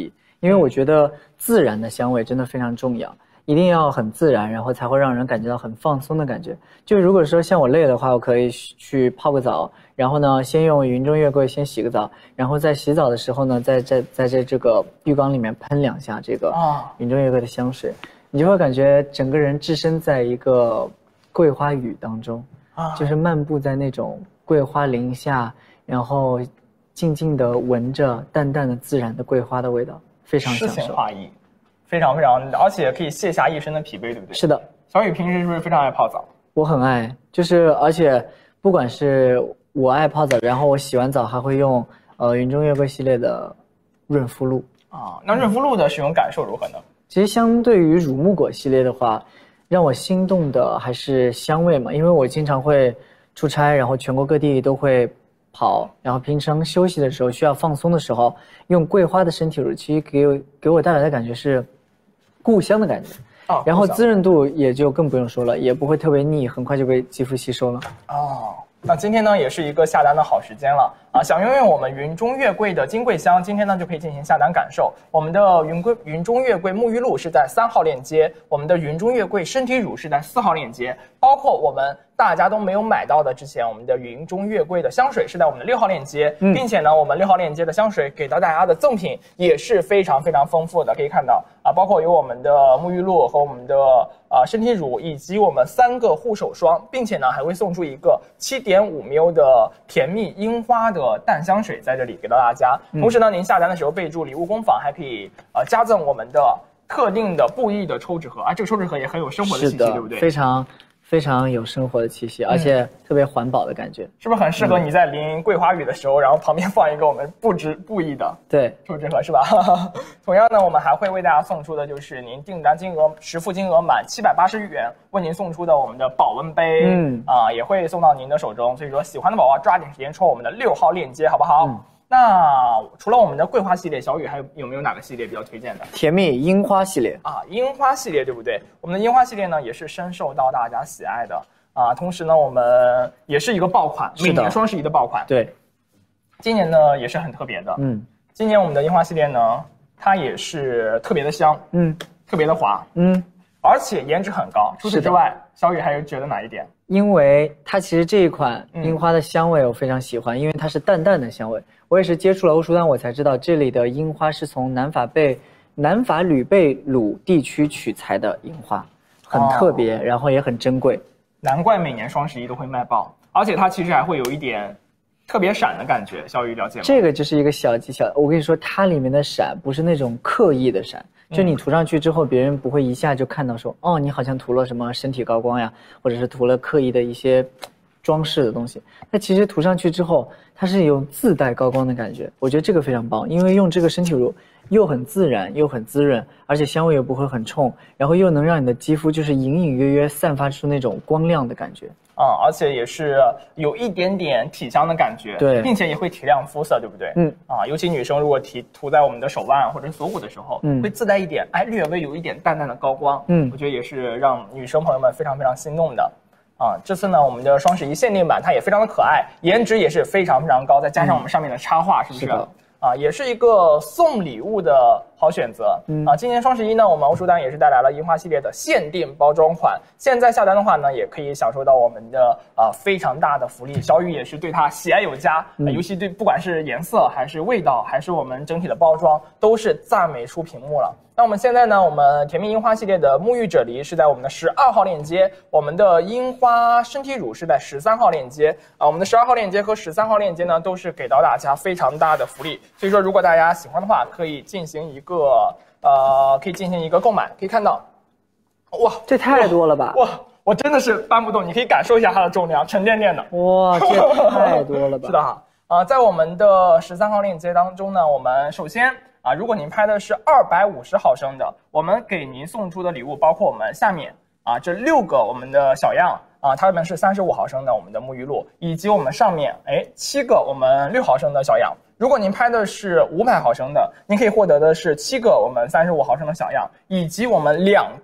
因为我觉得自然的香味真的非常重要，一定要很自然，然后才会让人感觉到很放松的感觉。就如果说像我累的话，我可以去泡个澡，然后呢，先用云中月桂先洗个澡，然后在洗澡的时候呢，在在在这这个浴缸里面喷两下这个云中月桂的香水，你就会感觉整个人置身在一个桂花雨当中，就是漫步在那种桂花林下，然后静静地闻着淡淡的自然的桂花的味道，非常享受。诗情画意，非常非常，而且可以卸下一身的疲惫，对不对？ 是的。 小雨平时是不是非常爱泡澡？ 我很爱，就是而且不管是我爱泡澡，然后我洗完澡还会用呃云中月桂系列的润肤露啊。那润肤露的使用感受如何呢？ 其实相对于乳木果系列的话，让我心动的还是香味嘛，因为我经常会出差，然后全国各地都会跑，然后平常休息的时候需要放松的时候，用桂花的身体乳，其实给我给我带来的感觉是故乡的感觉。哦，然后滋润度也就更不用说了，也不会特别腻，很快就被肌肤吸收了。 哦，那今天呢也是一个下单的好时间了啊！想拥有我们云中月桂的金桂香，今天呢就可以进行下单感受。我们的云桂云中月桂沐浴露是在三号链接，我们的云中月桂身体乳是在四号链接，包括我们大家都没有买到的之前我们的云中月桂的香水是在我们的六号链接，嗯、并且呢我们六号链接的香水给到大家的赠品也是非常非常丰富的，可以看到啊，包括有我们的沐浴露和我们的啊身体乳，以及我们三个护手霜，并且呢还会送出一个 七点五 毫升的甜蜜樱花的淡香水在这里给到大家。嗯、同时呢，您下单的时候备注礼物工坊，还可以呃加赠我们的特定的布艺的抽纸盒啊，这个抽纸盒也很有生活的气息，对不对？ 非常。非常有生活的气息，而且特别环保的感觉， 是不是很适合你在淋桂花雨的时候，然后旁边放一个我们布置布艺的对抽纸盒，是吧？同样呢，我们还会为大家送出的就是您订单金额实付金额满七百八十元，为您送出的我们的保温杯，嗯啊，也会送到您的手中。所以说，喜欢的宝宝抓紧时间抽我们的六号链接，好不好？嗯那除了我们的桂花系列，小雨还有有没有哪个系列比较推荐的？ 甜蜜樱花系列啊，樱花系列对不对？我们的樱花系列呢也是深受到大家喜爱的啊。同时呢，我们也是一个爆款，每年双十一的爆款。 对， 今年呢也是很特别的。嗯，今年我们的樱花系列呢，它也是特别的香，嗯，特别的滑，嗯，而且颜值很高。除此之外，小雨还有觉得哪一点？ 因为它其实这一款樱花的香味我非常喜欢，嗯、因为它是淡淡的香味。我也是接触了欧舒丹，我才知道这里的樱花是从南法贝南法吕贝鲁地区取材的樱花，很特别，哦、然后也很珍贵。 难怪每年双十一都会卖爆，而且它其实还会有一点特别闪的感觉。小雨了解吗？ 这个就是一个小技巧。我跟你说，它里面的闪不是那种刻意的闪。就你涂上去之后，别人不会一下就看到说，哦，你好像涂了什么身体高光呀，或者是涂了刻意的一些装饰的东西。它其实涂上去之后，它是有自带高光的感觉。我觉得这个非常棒，因为用这个身体乳又很自然，又很滋润，而且香味又不会很冲，然后又能让你的肌肤就是隐隐约约散发出那种光亮的感觉。 啊、嗯，而且也是有一点点体香的感觉， 对， 并且也会提亮肤色，对不对？嗯，啊，尤其女生如果提涂在我们的手腕或者锁骨的时候，嗯，会自带一点，哎，略微有一点淡淡的高光，嗯，我觉得也是让女生朋友们非常非常心动的。啊，这次呢，我们的双十一限定版它也非常的可爱，颜值也是非常非常高，再加上我们上面的插画，嗯、是不是？是的。啊，也是一个送礼物的好选择。嗯啊，今年双十一呢，我们欧舒丹也是带来了樱花系列的限定包装款。现在下单的话呢，也可以享受到我们的呃非常大的福利。小雨也是对它喜爱有加，嗯、尤其对不管是颜色还是味道，还是我们整体的包装，都是赞美出屏幕了。那我们现在呢，我们甜蜜樱花系列的沐浴啫喱是在我们的十二号链接，我们的樱花身体乳是在十三号链接啊，我们的十二号链接和十三号链接呢，都是给到大家非常大的福利。所以说，如果大家喜欢的话，可以进行一个呃，可以进行一个购买。可以看到，哇， 这太多了吧！ 哇，我真的是搬不动，你可以感受一下它的重量，沉甸甸的。 哇，这太多了吧！ 是的哈，啊、呃，在我们的十三号链接当中呢，我们首先。啊，如果您拍的是二百五十毫升的，我们给您送出的礼物包括我们下面啊这六个我们的小样啊，它们是三十五毫升的我们的沐浴露，以及我们上面哎七个我们六毫升的小样。如果您拍的是五百毫升的，您可以获得的是七个我们三十五毫升的小样，以及我们两个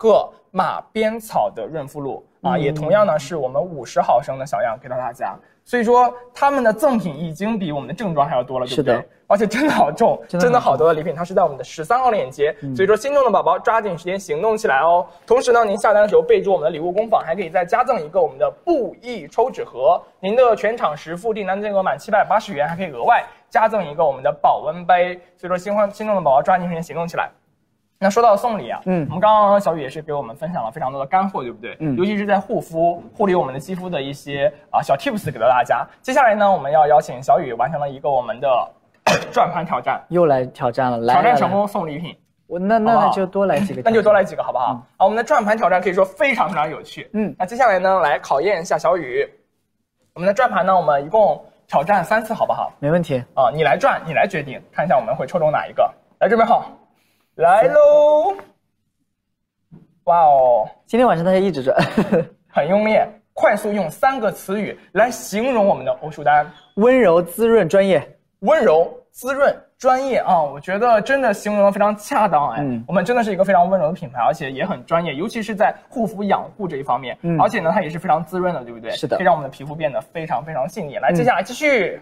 马鞭草的润肤露啊，也同样呢是我们五十毫升的小样给到大家。所以说他们的赠品已经比我们的正装还要多了，对不对？是的，而且真的好重，真的, 真的好多的礼品，它是在我们的十三号链接。嗯、所以说心动的宝宝抓紧时间行动起来哦。同时呢，您下单的时候备注我们的礼物工坊，还可以再加赠一个我们的布艺抽纸盒。您的全场实付订单金额满七百八十元，还可以额外加赠一个我们的保温杯。所以说心欢心动的宝宝抓紧时间行动起来。那说到送礼啊，嗯，我们刚刚小雨也是给我们分享了非常多的干货，对不对？嗯，尤其是在护肤、护理我们的肌肤的一些啊小 tips 给到大家。接下来呢，我们要邀请小雨完成了一个我们的转盘挑战， 又来挑战了，来挑战成功送礼品。 我那那那就多来几个， 那就多来几个好不好？嗯、啊，我们的转盘挑战可以说非常非常有趣。嗯，那接下来呢，来考验一下小雨。我们的转盘呢，我们一共挑战三次，好不好？ 没问题。 啊，你来转，你来决定，看一下我们会抽中哪一个。来，准备好。来喽！哇哦， 今天晚上大家一直转， 很用力。快速用三个词语来形容我们的欧舒丹： 温柔、滋润、专业。 温柔、滋润、专业啊！我觉得真的形容的非常恰当哎。嗯，我们真的是一个非常温柔的品牌，而且也很专业，尤其是在护肤养护这一方面。嗯，而且呢，它也是非常滋润的，对不对？ 是的， 可以让我们的皮肤变得非常非常细腻。来，接下来继续。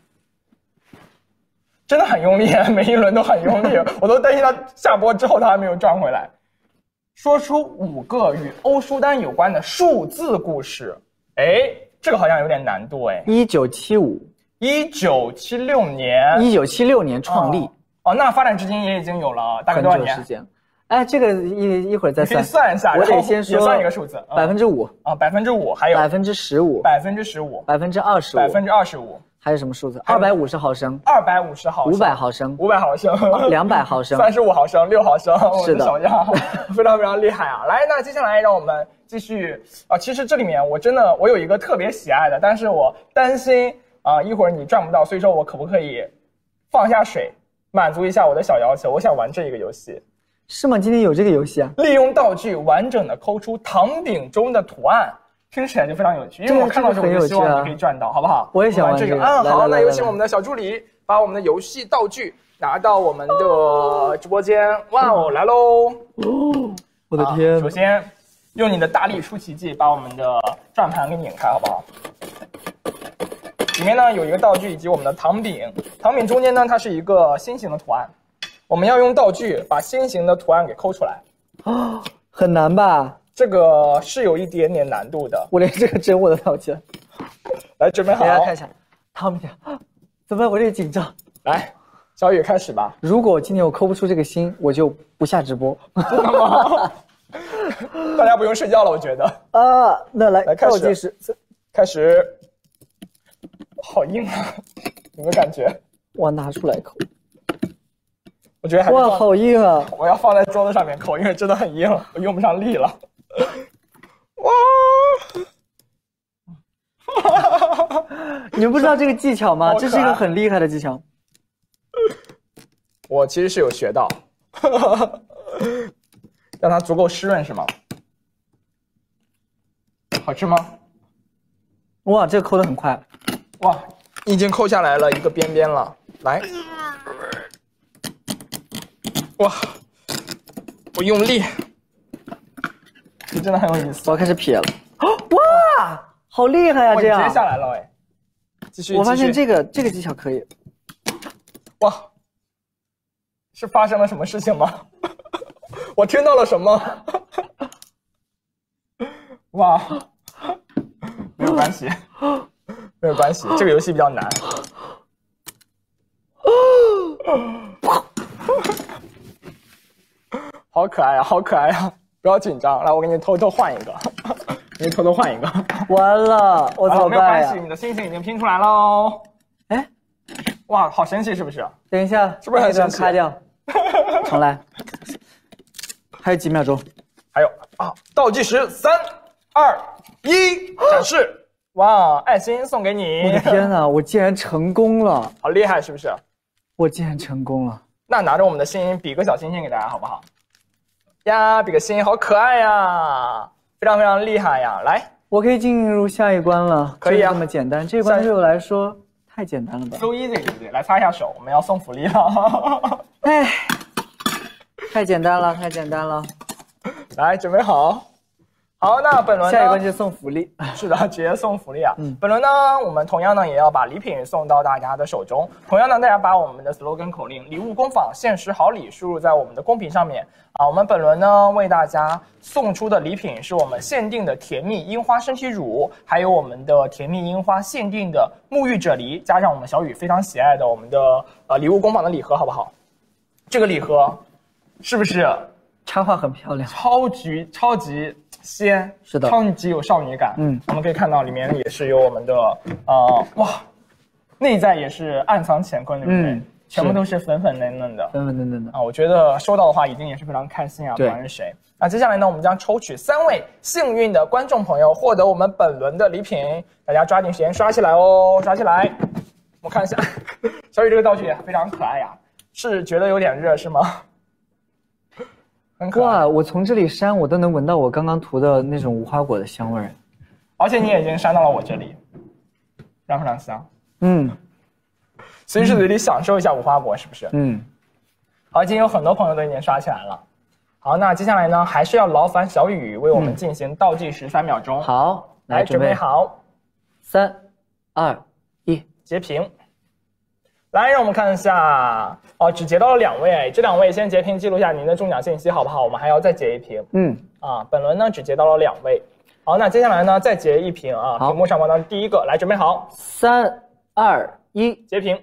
真的很用力，每一轮都很用力，我都担心他下播之后他还没有转回来。说出五个与欧舒丹有关的数字故事，哎，这个好像有点难度哎。 一九七五， 一九七六年， 一九七六年创立。 哦，哦那发展至今也已经有了大概多少年？ 很久时间。哎，这个一一会儿再算。 可以算一下， 我得先说。 也算一个数字。 百分之五啊，百分之五，还有百分之十五， 百分之十五， 百分之二十五， 百分之二十五。 还有什么数字？二百五十毫升， 二百五十毫升， 五百毫升， 五百毫升， 两百毫升， 三十五毫升，六毫升， 是的， 小样，非常非常厉害啊！来，那接下来让我们继续啊。其实这里面我真的我有一个特别喜爱的，但是我担心啊一会儿你赚不到，所以说我可不可以放下水，满足一下我的小要求？我想玩这一个游戏。 是吗？今天有这个游戏啊？ 利用道具完整的抠出糖饼中的图案。听起来就非常有趣，因为我看到这个，我就希望你可以赚到，好不好？ 我也想玩这个。嗯，好，那有请我们的小助理把我们的游戏道具拿到我们的直播间。哇哦，来喽！ 哦，我的天！ 首先，用你的大力出奇迹把我们的转盘给拧开，好不好？里面呢有一个道具以及我们的糖饼，糖饼中间呢它是一个心形的图案，我们要用道具把心形的图案给抠出来。 啊，很难吧？ 这个是有一点点难度的， 我连这个针我都套起来。 来，准备好， 大家看一下，汤饼，怎么办？我这紧张。 来，小雨开始吧。 如果今天我抠不出这个心，我就不下直播。 真的吗？大家不用睡觉了，我觉得。 啊，那来， 来开始， 计时， 开始。好硬啊，有没有感觉？ 我拿出来抠。 我觉得还哇，好硬啊！ 我要放在桌子上面抠，因为真的很硬，我用不上力了。 哇！你们不知道这个技巧吗？这是一个很厉害的技巧。 我其实是有学到，让它足够湿润是吗？好吃吗？ 哇，这个抠得很快。 哇，你已经抠下来了一个边边了，来。哇，我用力，这真的很有意思。 我要开始撇了。哇，好厉害啊！这样直接下来了哎。继续。 我发现这个这个技巧可以。 哇，是发生了什么事情吗？我听到了什么？哇，没有关系，没有关系，这个游戏比较难。好可爱啊，好可爱啊！不要紧张，来，我给你偷偷换一个，给你偷偷换一个。 完了，我怎么办呀？ 没有关系，你的星星已经拼出来喽。哎，哇，好神奇，是不是？ 等一下， 是不是很神奇？ 卡掉，重来。还有几秒钟？ 还有啊，倒计时，三、二、一，展示。哇，爱心送给你！ 我的天哪，我竟然成功了！ 好厉害，是不是？ 我竟然成功了。 那拿着我们的星星比个小星星给大家，好不好？呀，比个心，好可爱呀，非常非常厉害呀！来， 我可以进入下一关了， 可以啊， 这么简单，这一关对我来说太简单了吧 ？So easy， 对不对？来擦一下手，我们要送福利了。 哎，太简单了，太简单了。 来，准备好。好，那本轮呢？ 下一关就送福利。 是的，直接送福利啊！ 嗯， 本轮呢，我们同样呢也要把礼品送到大家的手中。同样呢，大家把我们的 slogan 口令“礼物工坊限时好礼”输入在我们的公屏上面啊。我们本轮呢为大家送出的礼品是我们限定的甜蜜樱花身体乳，还有我们的甜蜜樱花限定的沐浴啫喱，加上我们小雨非常喜爱的我们的呃礼物工坊的礼盒，好不好？这个礼盒是不是插画很漂亮， 超级超级鲜， 是的， 超级有少女感。嗯，我们可以看到里面也是有我们的呃哇，内在也是暗藏乾坤，对不对？嗯，全部都是粉粉嫩嫩的， 粉粉嫩嫩的啊！我觉得收到的话，一定也是非常开心啊，不管是谁。那接下来呢，我们将抽取三位幸运的观众朋友，获得我们本轮的礼品，大家抓紧时间刷起来哦，刷起来！我看一下，小雨这个道具也非常可爱呀，是觉得有点热是吗？很可爱。 哇！我从这里扇，我都能闻到我刚刚涂的那种无花果的香味儿， 而且你也已经扇到了我这里，非常非常香。 嗯， 随时随地享受一下无花果，是不是？嗯。好，今天有很多朋友都已经刷起来了。好，那接下来呢，还是要劳烦小雨为我们进行倒计时三秒钟。 嗯、好， 来准备好， 三、二、一， 截屏。来，让我们看一下，哦，只截到了两位，这两位先截屏记录一下您的中奖信息，好不好？我们还要再截一屏。嗯，啊，本轮呢只截到了两位。好，那接下来呢再截一屏啊，屏幕上方的第一个，来，准备好， 三、二、一， 截屏。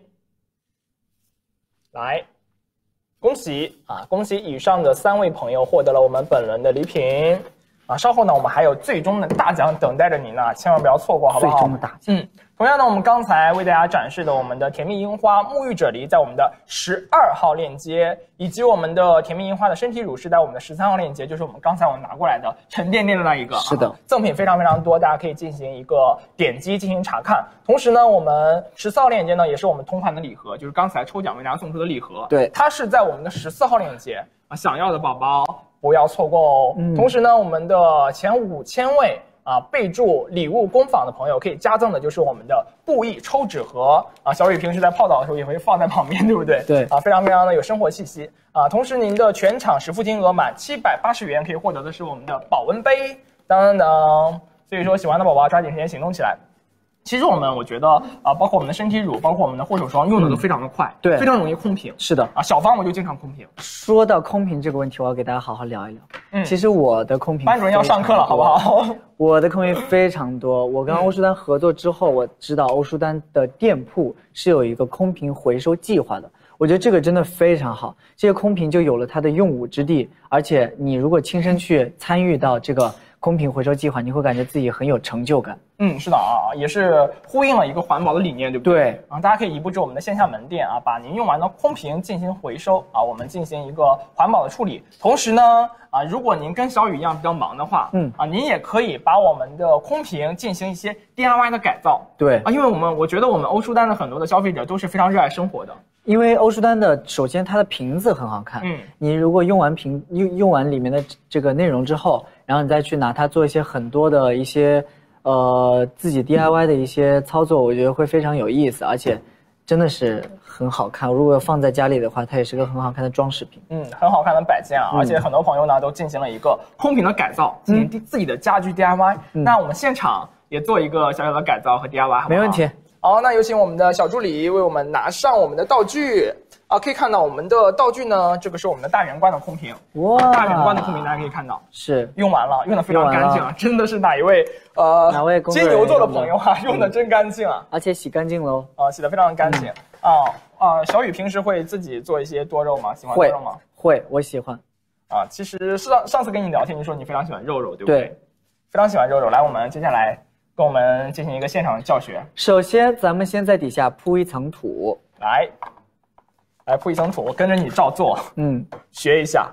来，恭喜啊，恭喜以上的三位朋友获得了我们本轮的礼品啊！稍后呢，我们还有最终的大奖等待着您呢，千万不要错过，好不好？ 最终的大奖。 嗯。同样呢，我们刚才为大家展示的我们的甜蜜樱花沐浴啫喱，在我们的十二号链接，以及我们的甜蜜樱花的身体乳是在我们的十三号链接，就是我们刚才我们拿过来的沉甸甸的那一个。 是的， 啊、赠品非常非常多，大家可以进行一个点击进行查看。同时呢，我们十四号链接呢也是我们同款的礼盒，就是刚才抽奖为大家送出的礼盒。 对， 它是在我们的十四号链接啊，想要的宝宝不要错过哦。嗯、同时呢，我们的前五千位。啊，备注礼物工坊的朋友可以加赠的就是我们的布艺抽纸盒啊，小雨平时在泡澡的时候也会放在旁边，对不对？ 对， 啊，非常非常的有生活气息啊。同时，您的全场实付金额满七百八十元可以获得的是我们的保温杯，当当当。所以说，喜欢的宝宝抓紧时间行动起来。其实我们我觉得啊，包括我们的身体乳，包括我们的护手霜，用的都非常的快， 对， 非常容易空瓶。 是的啊，小方我就经常空瓶。 说到空瓶这个问题，我要给大家好好聊一聊。嗯，其实我的空瓶， 班主任要上课了，好不好？ 我的空瓶非常多。我跟欧舒丹合作之后，我知道欧舒丹的店铺是有一个空瓶回收计划的。我觉得这个真的非常好，这些空瓶就有了它的用武之地。而且你如果亲身去参与到这个空瓶回收计划，你会感觉自己很有成就感。 嗯，是的啊，也是呼应了一个环保的理念，对不对？ 对啊，大家可以移步至我们的线下门店啊，把您用完的空瓶进行回收啊，我们进行一个环保的处理。同时呢，啊，如果您跟小雨一样比较忙的话，嗯啊，您也可以把我们的空瓶进行一些 D I Y 的改造。 对啊，因为我们我觉得我们欧舒丹的很多的消费者都是非常热爱生活的。 因为欧舒丹的，首先它的瓶子很好看，嗯，你如果用完瓶用用完里面的这个内容之后，然后你再去拿它做一些很多的一些呃自己 D I Y 的一些操作，我觉得会非常有意思，而且真的是很好看。如果放在家里的话，它也是个很好看的装饰品。 嗯，很好看的摆件啊，嗯、而且很多朋友呢都进行了一个空瓶的改造，进行自己的家居 D I Y。嗯、那我们现场也做一个小小的改造和 D I Y， 好不好？ 没问题。 好，那有请我们的小助理为我们拿上我们的道具啊！可以看到我们的道具呢，这个是我们的大圆罐的空瓶。哇，大圆罐的空瓶大家可以看到是用完了，用的非常干净啊！真的是哪一位呃哪位金牛座的朋友啊，用的真干净啊！ 而且洗干净喽啊，洗的非常干净、嗯、啊啊！小雨平时会自己做一些多肉吗？喜欢多肉吗？ 会，我喜欢啊。其实上上次跟你聊天，你说你非常喜欢肉肉，对不对？对，非常喜欢肉肉。来，我们接下来。跟我们进行一个现场教学。 首先，咱们先在底下铺一层土， 来，来铺一层土，跟着你照做，嗯，学一下，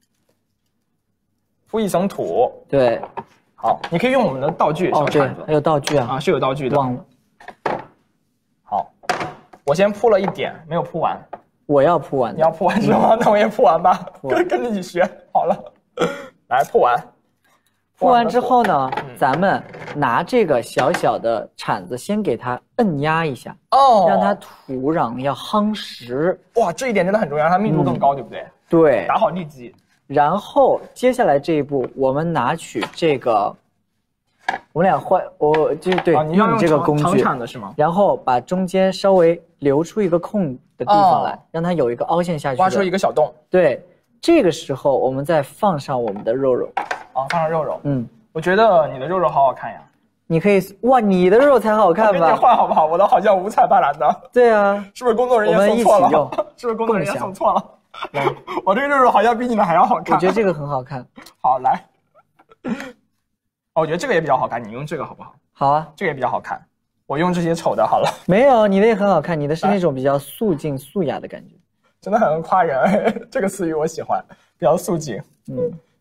铺一层土。 对， 好，你可以用我们的道具，小铲子。 哦，还有道具啊？ 啊，是有道具的。 忘了。 好，我先铺了一点，没有铺完。 我要铺完。 你要铺完是吗？那我也铺完吧，跟跟着你学。好了，来铺完。 铺完之后呢，嗯、咱们拿这个小小的铲子，先给它摁压一下，哦，让它土壤要夯实。 哇，这一点真的很重要，让它密度更高，嗯、对不对？ 对， 打好地基。 然后接下来这一步，我们拿取这个，我们俩换，我就对， 啊、你要用这个工具， 长产的是吗？ 然后把中间稍微留出一个空的地方来，哦、让它有一个凹陷下去， 挖出一个小洞。 对，这个时候我们再放上我们的肉肉。 啊，放上肉肉。 嗯， 我觉得你的肉肉好好看呀。 你可以哇，你的肉肉才好看吧？ 我给你换好不好？我的好像五彩斑斓的。 对啊， 是不是工作人员送错了？是不是工作人员送错了？我这个肉肉好像比你的还要好看。 我觉得这个很好看。 好，来。哦，我觉得这个也比较好看，你用这个好不好？ 好啊， 这个也比较好看。我用这些丑的好了。 没有，你的也很好看，你的是那种比较素净素雅的感觉。 真的很夸人，这个词语我喜欢，比较素净。 嗯。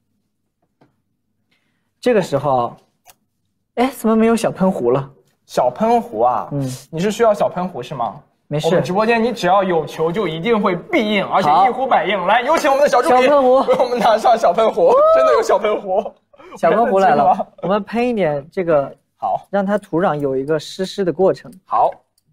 这个时候。哎，怎么没有小喷壶了？ 小喷壶啊，嗯，你是需要小喷壶是吗？ 没事。 我们直播间你只要有球就一定会必应，而且一呼百应。来，有请我们的小助理， 小喷壶， 为我们拿上小喷壶，真的有小喷壶。 小喷壶来了，我们喷一点这个， 好， 让它土壤有一个湿湿的过程。 好，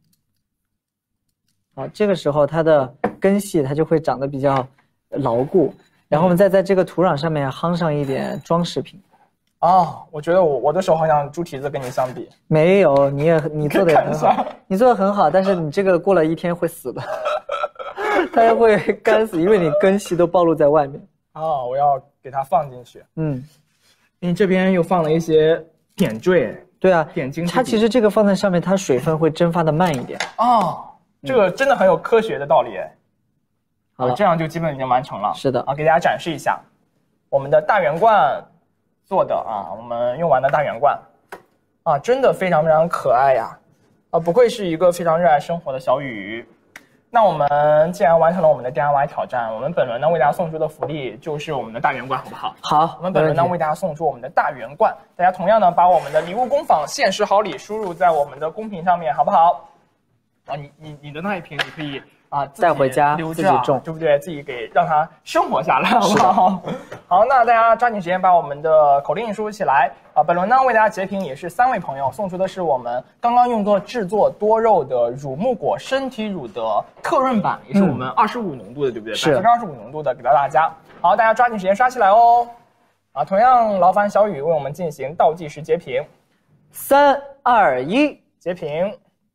好，这个时候它的根系它就会长得比较牢固，然后我们再在这个土壤上面夯上一点装饰品。 哦，我觉得我我的手好像猪蹄子跟你相比， 没有，你也你做的也很好，你做的很好，但是你这个过了一天会死的，它会干死，因为你根系都暴露在外面。 哦，我要给它放进去。 嗯， 你这边又放了一些点缀。 对啊， 点睛。 它其实这个放在上面，它水分会蒸发的慢一点。 哦，这个真的很有科学的道理。 好了， 这样就基本已经完成了。 是的， 啊，给大家展示一下我们的大圆罐。做的啊，我们用完的大圆罐，啊，真的非常非常可爱呀，啊，不愧是一个非常热爱生活的小雨。那我们既然完成了我们的 D I Y 挑战，我们本轮呢为大家送出的福利就是我们的大圆罐，好不好？ 好， 我们本轮呢为大家送出我们的大圆罐，大家同样呢把我们的礼物工坊限时好礼输入在我们的公屏上面，好不好？啊，你你你的那一瓶你可以。啊， 带回家留着、啊， 自己种， 对不对？自己给让它生活下来，好不好？好，那大家抓紧时间把我们的口令输入起来啊！本轮呢为大家截屏也是三位朋友送出的是我们刚刚用作制作多肉的乳木果身体乳的特润版，也是我们二十五浓度的，对不对？ 是百分之二十五浓度的，给到大家。好，大家抓紧时间刷起来哦！啊，同样劳烦小雨为我们进行倒计时截屏， 三二一， 截屏。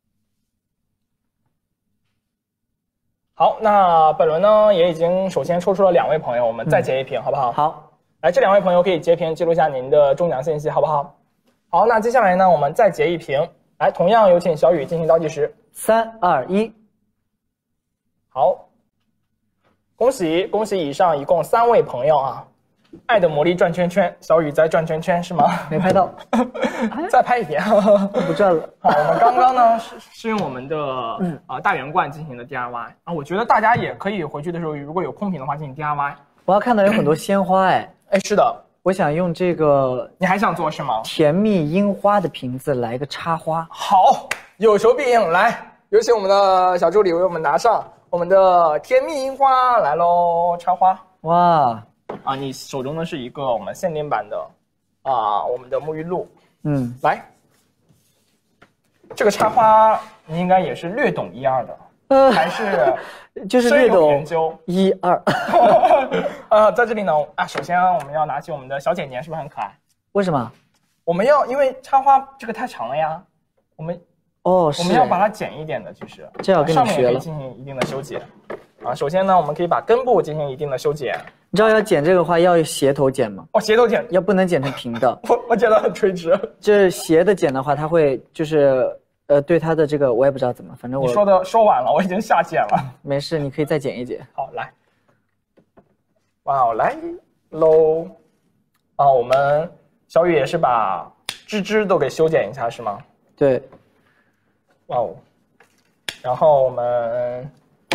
好，那本轮呢也已经首先抽出了两位朋友，我们再截一屏，嗯、好不好？ 好， 来，这两位朋友可以截屏记录下您的中奖信息，好不好？好，那接下来呢，我们再截一屏，来，同样有请小雨进行倒计时， 三二一。 好，恭喜恭喜以上一共三位朋友啊！爱的魔力转圈圈，小雨在转圈圈是吗？ 没拍到， 再拍一遍， 不转了。 好，我们刚刚呢是是用我们的嗯啊、呃、大圆罐进行的 D I Y 啊，我觉得大家也可以回去的时候，如果有空屏的话进行 D I Y。 我要看到有很多鲜花哎， 哎是的， 我想用这个， 你还想做是吗？ 甜蜜樱花的瓶子来个插花。 好，有求必应，来，有请我们的小助理为我们拿上我们的甜蜜樱花来喽，插花。 哇。 啊，你手中的是一个我们限定版的，啊，我们的沐浴露。 嗯， 来，这个插花你应该也是略懂一二的， 呃， 还是就是略懂研究一二。 呃，在这里呢，啊，首先我们要拿起我们的小剪剪，是不是很可爱？ 为什么？ 我们要因为插花这个太长了呀，我们哦，是我们要把它剪一点的，其实这要跟你学了， 上面也可以进行一定的修剪。啊，首先呢，我们可以把根部进行一定的修剪。 你知道要剪这个话要斜头剪吗？ 哦，斜头剪， 要不能剪成平的。 我我剪得很垂直。 就是斜的剪的话，它会就是呃，对它的这个我也不知道怎么，反正我你说的说晚了，我已经下剪了。 没事，你可以再剪一剪。 好，来，哇，来喽！啊，我们小雨也是把枝枝都给修剪一下，是吗？ 对。 哇哦，然后我们。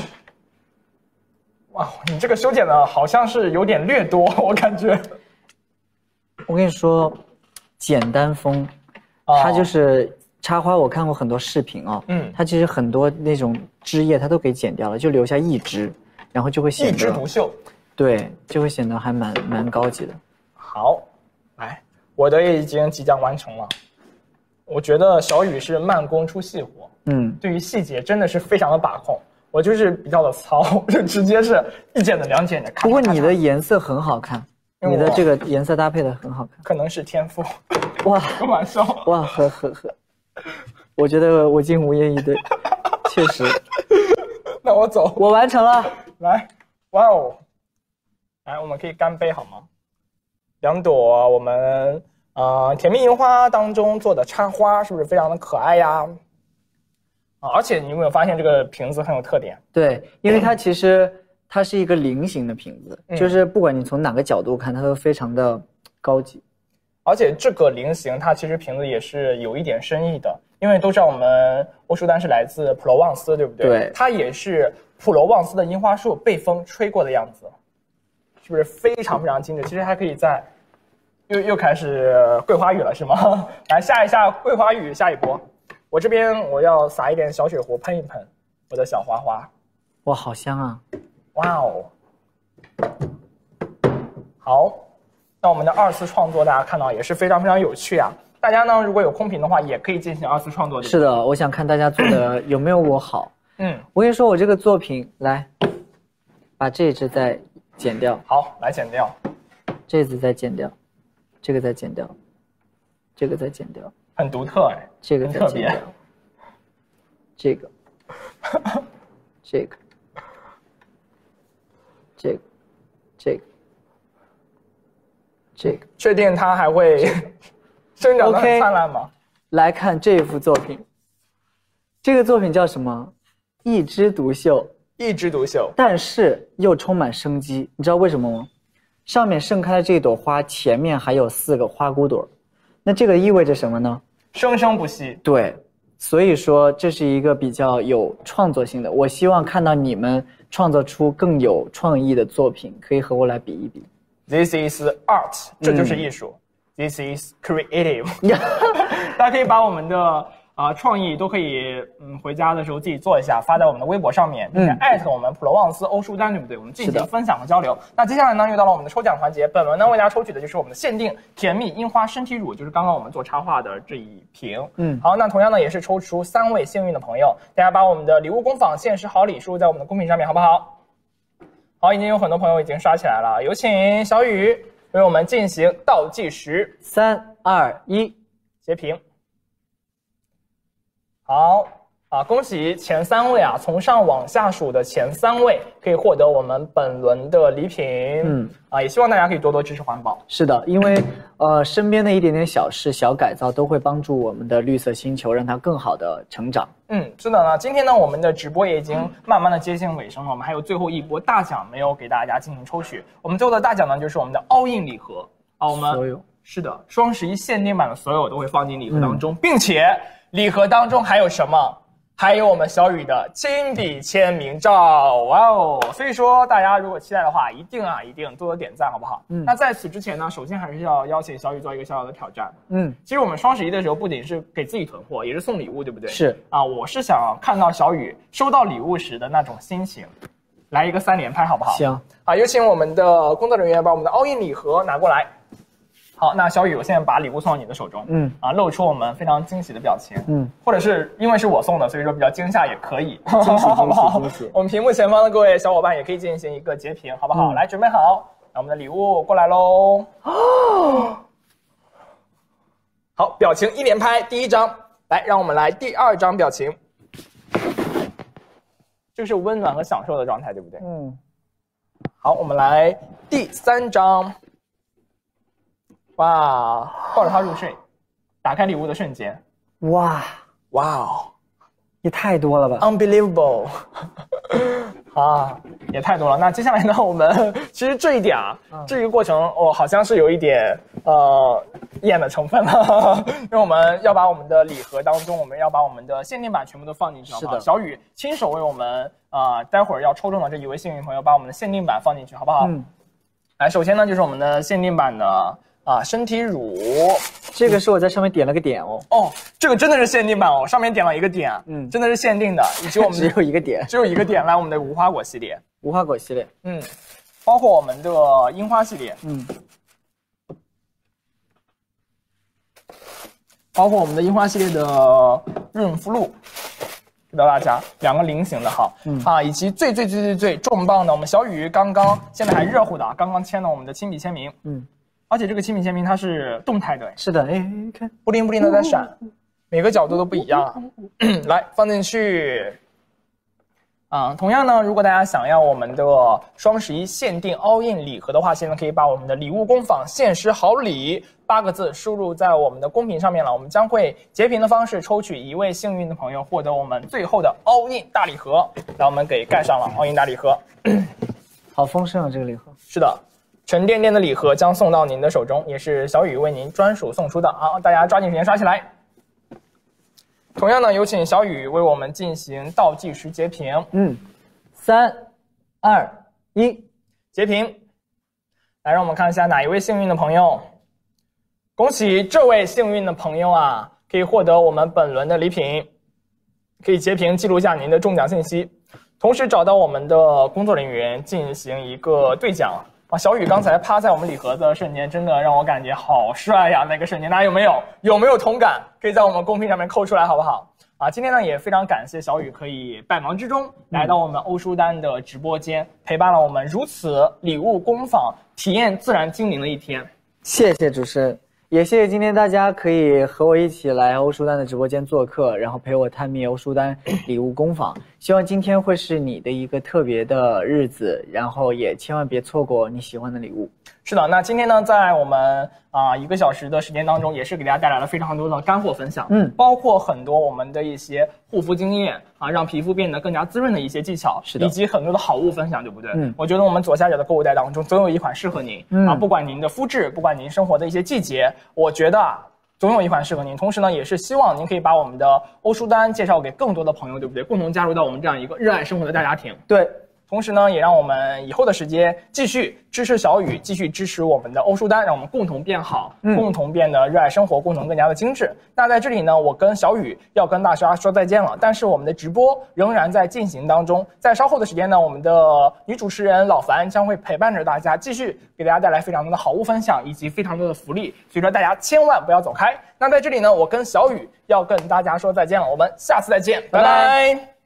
哇，你这个修剪的好像是有点略多，我感觉。 我跟你说，简单风，哦、它就是插花。我看过很多视频哦，嗯，它其实很多那种枝叶它都给剪掉了，就留下一枝，然后就会显得一枝独秀。 对，就会显得还蛮蛮高级的。 好，来，我的也已经即将完成了。我觉得小雨是慢工出细活，嗯，对于细节真的是非常的把控。 我就是比较的糙，我就直接是一剪的两剪的。 不过你的颜色很好看，你的这个颜色搭配的很好看， 可能是天赋。 哇， 开玩笑。 哇，呵呵呵，我觉得我竟无言以对，确实。 那我走， 我完成了。 来，哇哦，来，我们可以干杯好吗？两朵我们呃甜蜜樱花当中做的插花，是不是非常的可爱呀？啊，而且你有没有发现这个瓶子很有特点？ 对，因为它其实它是一个菱形的瓶子，嗯、就是不管你从哪个角度看，它都非常的高级。 而且这个菱形它其实瓶子也是有一点深意的，因为都知道我们欧舒丹是来自普罗旺斯，对不对？ 对， 它也是普罗旺斯的樱花树被风吹过的样子，是不是非常非常精致？其实还可以在又又开始桂花雨了，是吗？来下一下桂花雨，下一波。我这边我要撒一点小水壶喷一喷我的小花花。 哇，好香啊！ 哇哦，好。那我们的二次创作，大家看到也是非常非常有趣啊！大家呢，如果有空瓶的话，也可以进行二次创作。 是的，我想看大家做的有没有我好。嗯，我跟你说，我这个作品，来，把这只再剪掉。 好，来剪掉。 这只再剪掉，这个再剪掉，这个再剪掉。 很独特哎， 这个再剪掉。这个，这个，这个，这个。这个确定它还会生长得很灿烂吗？ Okay, 来看这幅作品，这个作品叫什么？一枝独秀， 一枝独秀， 但是又充满生机。你知道为什么吗？上面盛开的这朵花，前面还有四个花骨朵，那这个意味着什么呢？ 生生不息。 对，所以说这是一个比较有创作性的。我希望看到你们创作出更有创意的作品，可以和我来比一比。 This is art， 这就是艺术。嗯、This is creative 。大家可以把我们的啊、呃、创意都可以嗯回家的时候自己做一下，发在我们的微博上面，并且艾特我们普罗旺斯欧舒丹，对不对？我们进行分享和交流。那接下来呢，又到了我们的抽奖环节。本轮呢，为大家抽取的就是我们的限定甜蜜樱花身体乳，就是刚刚我们做插画的这一瓶。嗯，好，那同样呢，也是抽出三位幸运的朋友，大家把我们的礼物工坊限时好礼输入在我们的公屏上面，好不好？好，已经有很多朋友已经刷起来了，有请小雨为我们进行倒计时， 三二一， 截屏。好啊，恭喜前三位啊，从上往下数的前三位可以获得我们本轮的礼品。嗯啊，也希望大家可以多多支持环保。 是的，因为呃身边的一点点小事、小改造都会帮助我们的绿色星球让它更好的成长。 嗯，是的呢。今天呢，我们的直播也已经慢慢的接近尾声了，我们还有最后一波大奖没有给大家进行抽取。我们最后的大奖呢，就是我们的 all in 礼盒啊，我们所有是的，双十一限定版的所有都会放进礼盒当中，嗯、并且礼盒当中还有什么？还有我们小雨的亲笔签名照，哇哦！所以说大家如果期待的话，一定啊一定多多点赞，好不好？嗯。那在此之前呢，首先还是要邀请小雨做一个小小的挑战。嗯。其实我们双十一的时候，不仅是给自己囤货，也是送礼物，对不对？ 是啊，我是想看到小雨收到礼物时的那种心情，来一个三连拍，好不好？ 行。 啊，有请我们的工作人员把我们的 all in 礼盒拿过来。好，那小雨，我现在把礼物送到你的手中，嗯，啊，露出我们非常惊喜的表情，嗯，或者是因为是我送的，所以说比较惊吓也可以， 惊喜好不好？ 惊喜。 我们屏幕前方的各位小伙伴也可以进行一个截屏，好不好？嗯、来，准备好，那我们的礼物过来喽。哦，好，表情一连拍，第一张，来，让我们来第二张表情，这是温暖和享受的状态，对不对？嗯。好，我们来第三张。哇，抱着它入睡，打开礼物的瞬间， 哇哇哦， 也太多了吧 ，unbelievable， 啊，也太多了。那接下来呢，我们其实这一点啊，嗯、这个过程哦，好像是有一点呃演的成分了，因为我们要把我们的礼盒当中，我们要把我们的限定版全部都放进去，好不好？小雨亲手为我们啊、呃，待会儿要抽中的这一位幸运朋友，把我们的限定版放进去，好不好？嗯。来，首先呢，就是我们的限定版的。啊，身体乳， 这个是我在上面点了个点哦。 哦，这个真的是限定版哦，上面点了一个点，嗯，真的是限定的，以及我们只有一个点， 只有一个点。来，我们的无花果系列， 无花果系列， 嗯，包括我们的樱花系列，嗯，包括我们的樱花系列的润肤露，对到大家两个菱形的哈，嗯啊，以及最最最最最重磅的，我们小雨刚刚现在还热乎的啊，刚刚签了我们的亲笔签名，嗯，而且这个亲笔签名它是动态的， 是的，哎，看布灵布灵的在闪，每个角度都不一样啊，来放进去。啊、嗯，同样呢，如果大家想要我们的双十一限定 all in 礼盒的话，现在可以把我们的礼物工坊限时好礼八个字输入在我们的公屏上面了，我们将会截屏的方式抽取一位幸运的朋友，获得我们最后的 all in 大礼盒。来，我们给盖上了 all in 大礼盒， 好丰盛啊！这个礼盒是的，沉甸甸的礼盒将送到您的手中，也是小雨为您专属送出的啊！大家抓紧时间刷起来。同样呢，有请小雨为我们进行倒计时截屏。 嗯，三、二、一， 截屏。来，让我们看一下哪一位幸运的朋友。恭喜这位幸运的朋友啊，可以获得我们本轮的礼品。可以截屏记录下您的中奖信息，同时找到我们的工作人员进行一个兑奖。啊，小雨刚才趴在我们礼盒的瞬间，真的让我感觉好帅呀！那个瞬间，大家有没有有没有同感？可以在我们公屏上面扣出来，好不好？啊，今天呢也非常感谢小雨可以百忙之中来到我们欧舒丹的直播间，嗯、陪伴了我们如此礼物工坊体验自然精灵的一天。 谢谢主持人，也谢谢今天大家可以和我一起来欧舒丹的直播间做客，然后陪我探秘欧舒丹礼物工坊。希望今天会是你的一个特别的日子，然后也千万别错过你喜欢的礼物。 是的，那今天呢，在我们啊、呃、一个小时的时间当中，也是给大家带来了非常多的干货分享，嗯，包括很多我们的一些护肤经验啊，让皮肤变得更加滋润的一些技巧，是的，以及很多的好物分享，对不对？嗯，我觉得我们左下角的购物袋当中总有一款适合您、嗯、啊，不管您的肤质，不管您生活的一些季节，我觉得啊。总有一款适合您，同时呢，也是希望您可以把我们的欧舒丹介绍给更多的朋友，对不对？共同加入到我们这样一个热爱生活的大家庭。 对， 同时呢，也让我们以后的时间继续支持小雨，继续支持我们的欧舒丹，让我们共同变好，嗯、共同变得热爱生活，共同更加的精致。那在这里呢，我跟小雨要跟大家说再见了，但是我们的直播仍然在进行当中，在稍后的时间呢，我们的女主持人老樊将会陪伴着大家，继续给大家带来非常多的好物分享以及非常多的福利，所以说大家千万不要走开。那在这里呢，我跟小雨要跟大家说再见了，我们下次再见，拜拜。拜拜。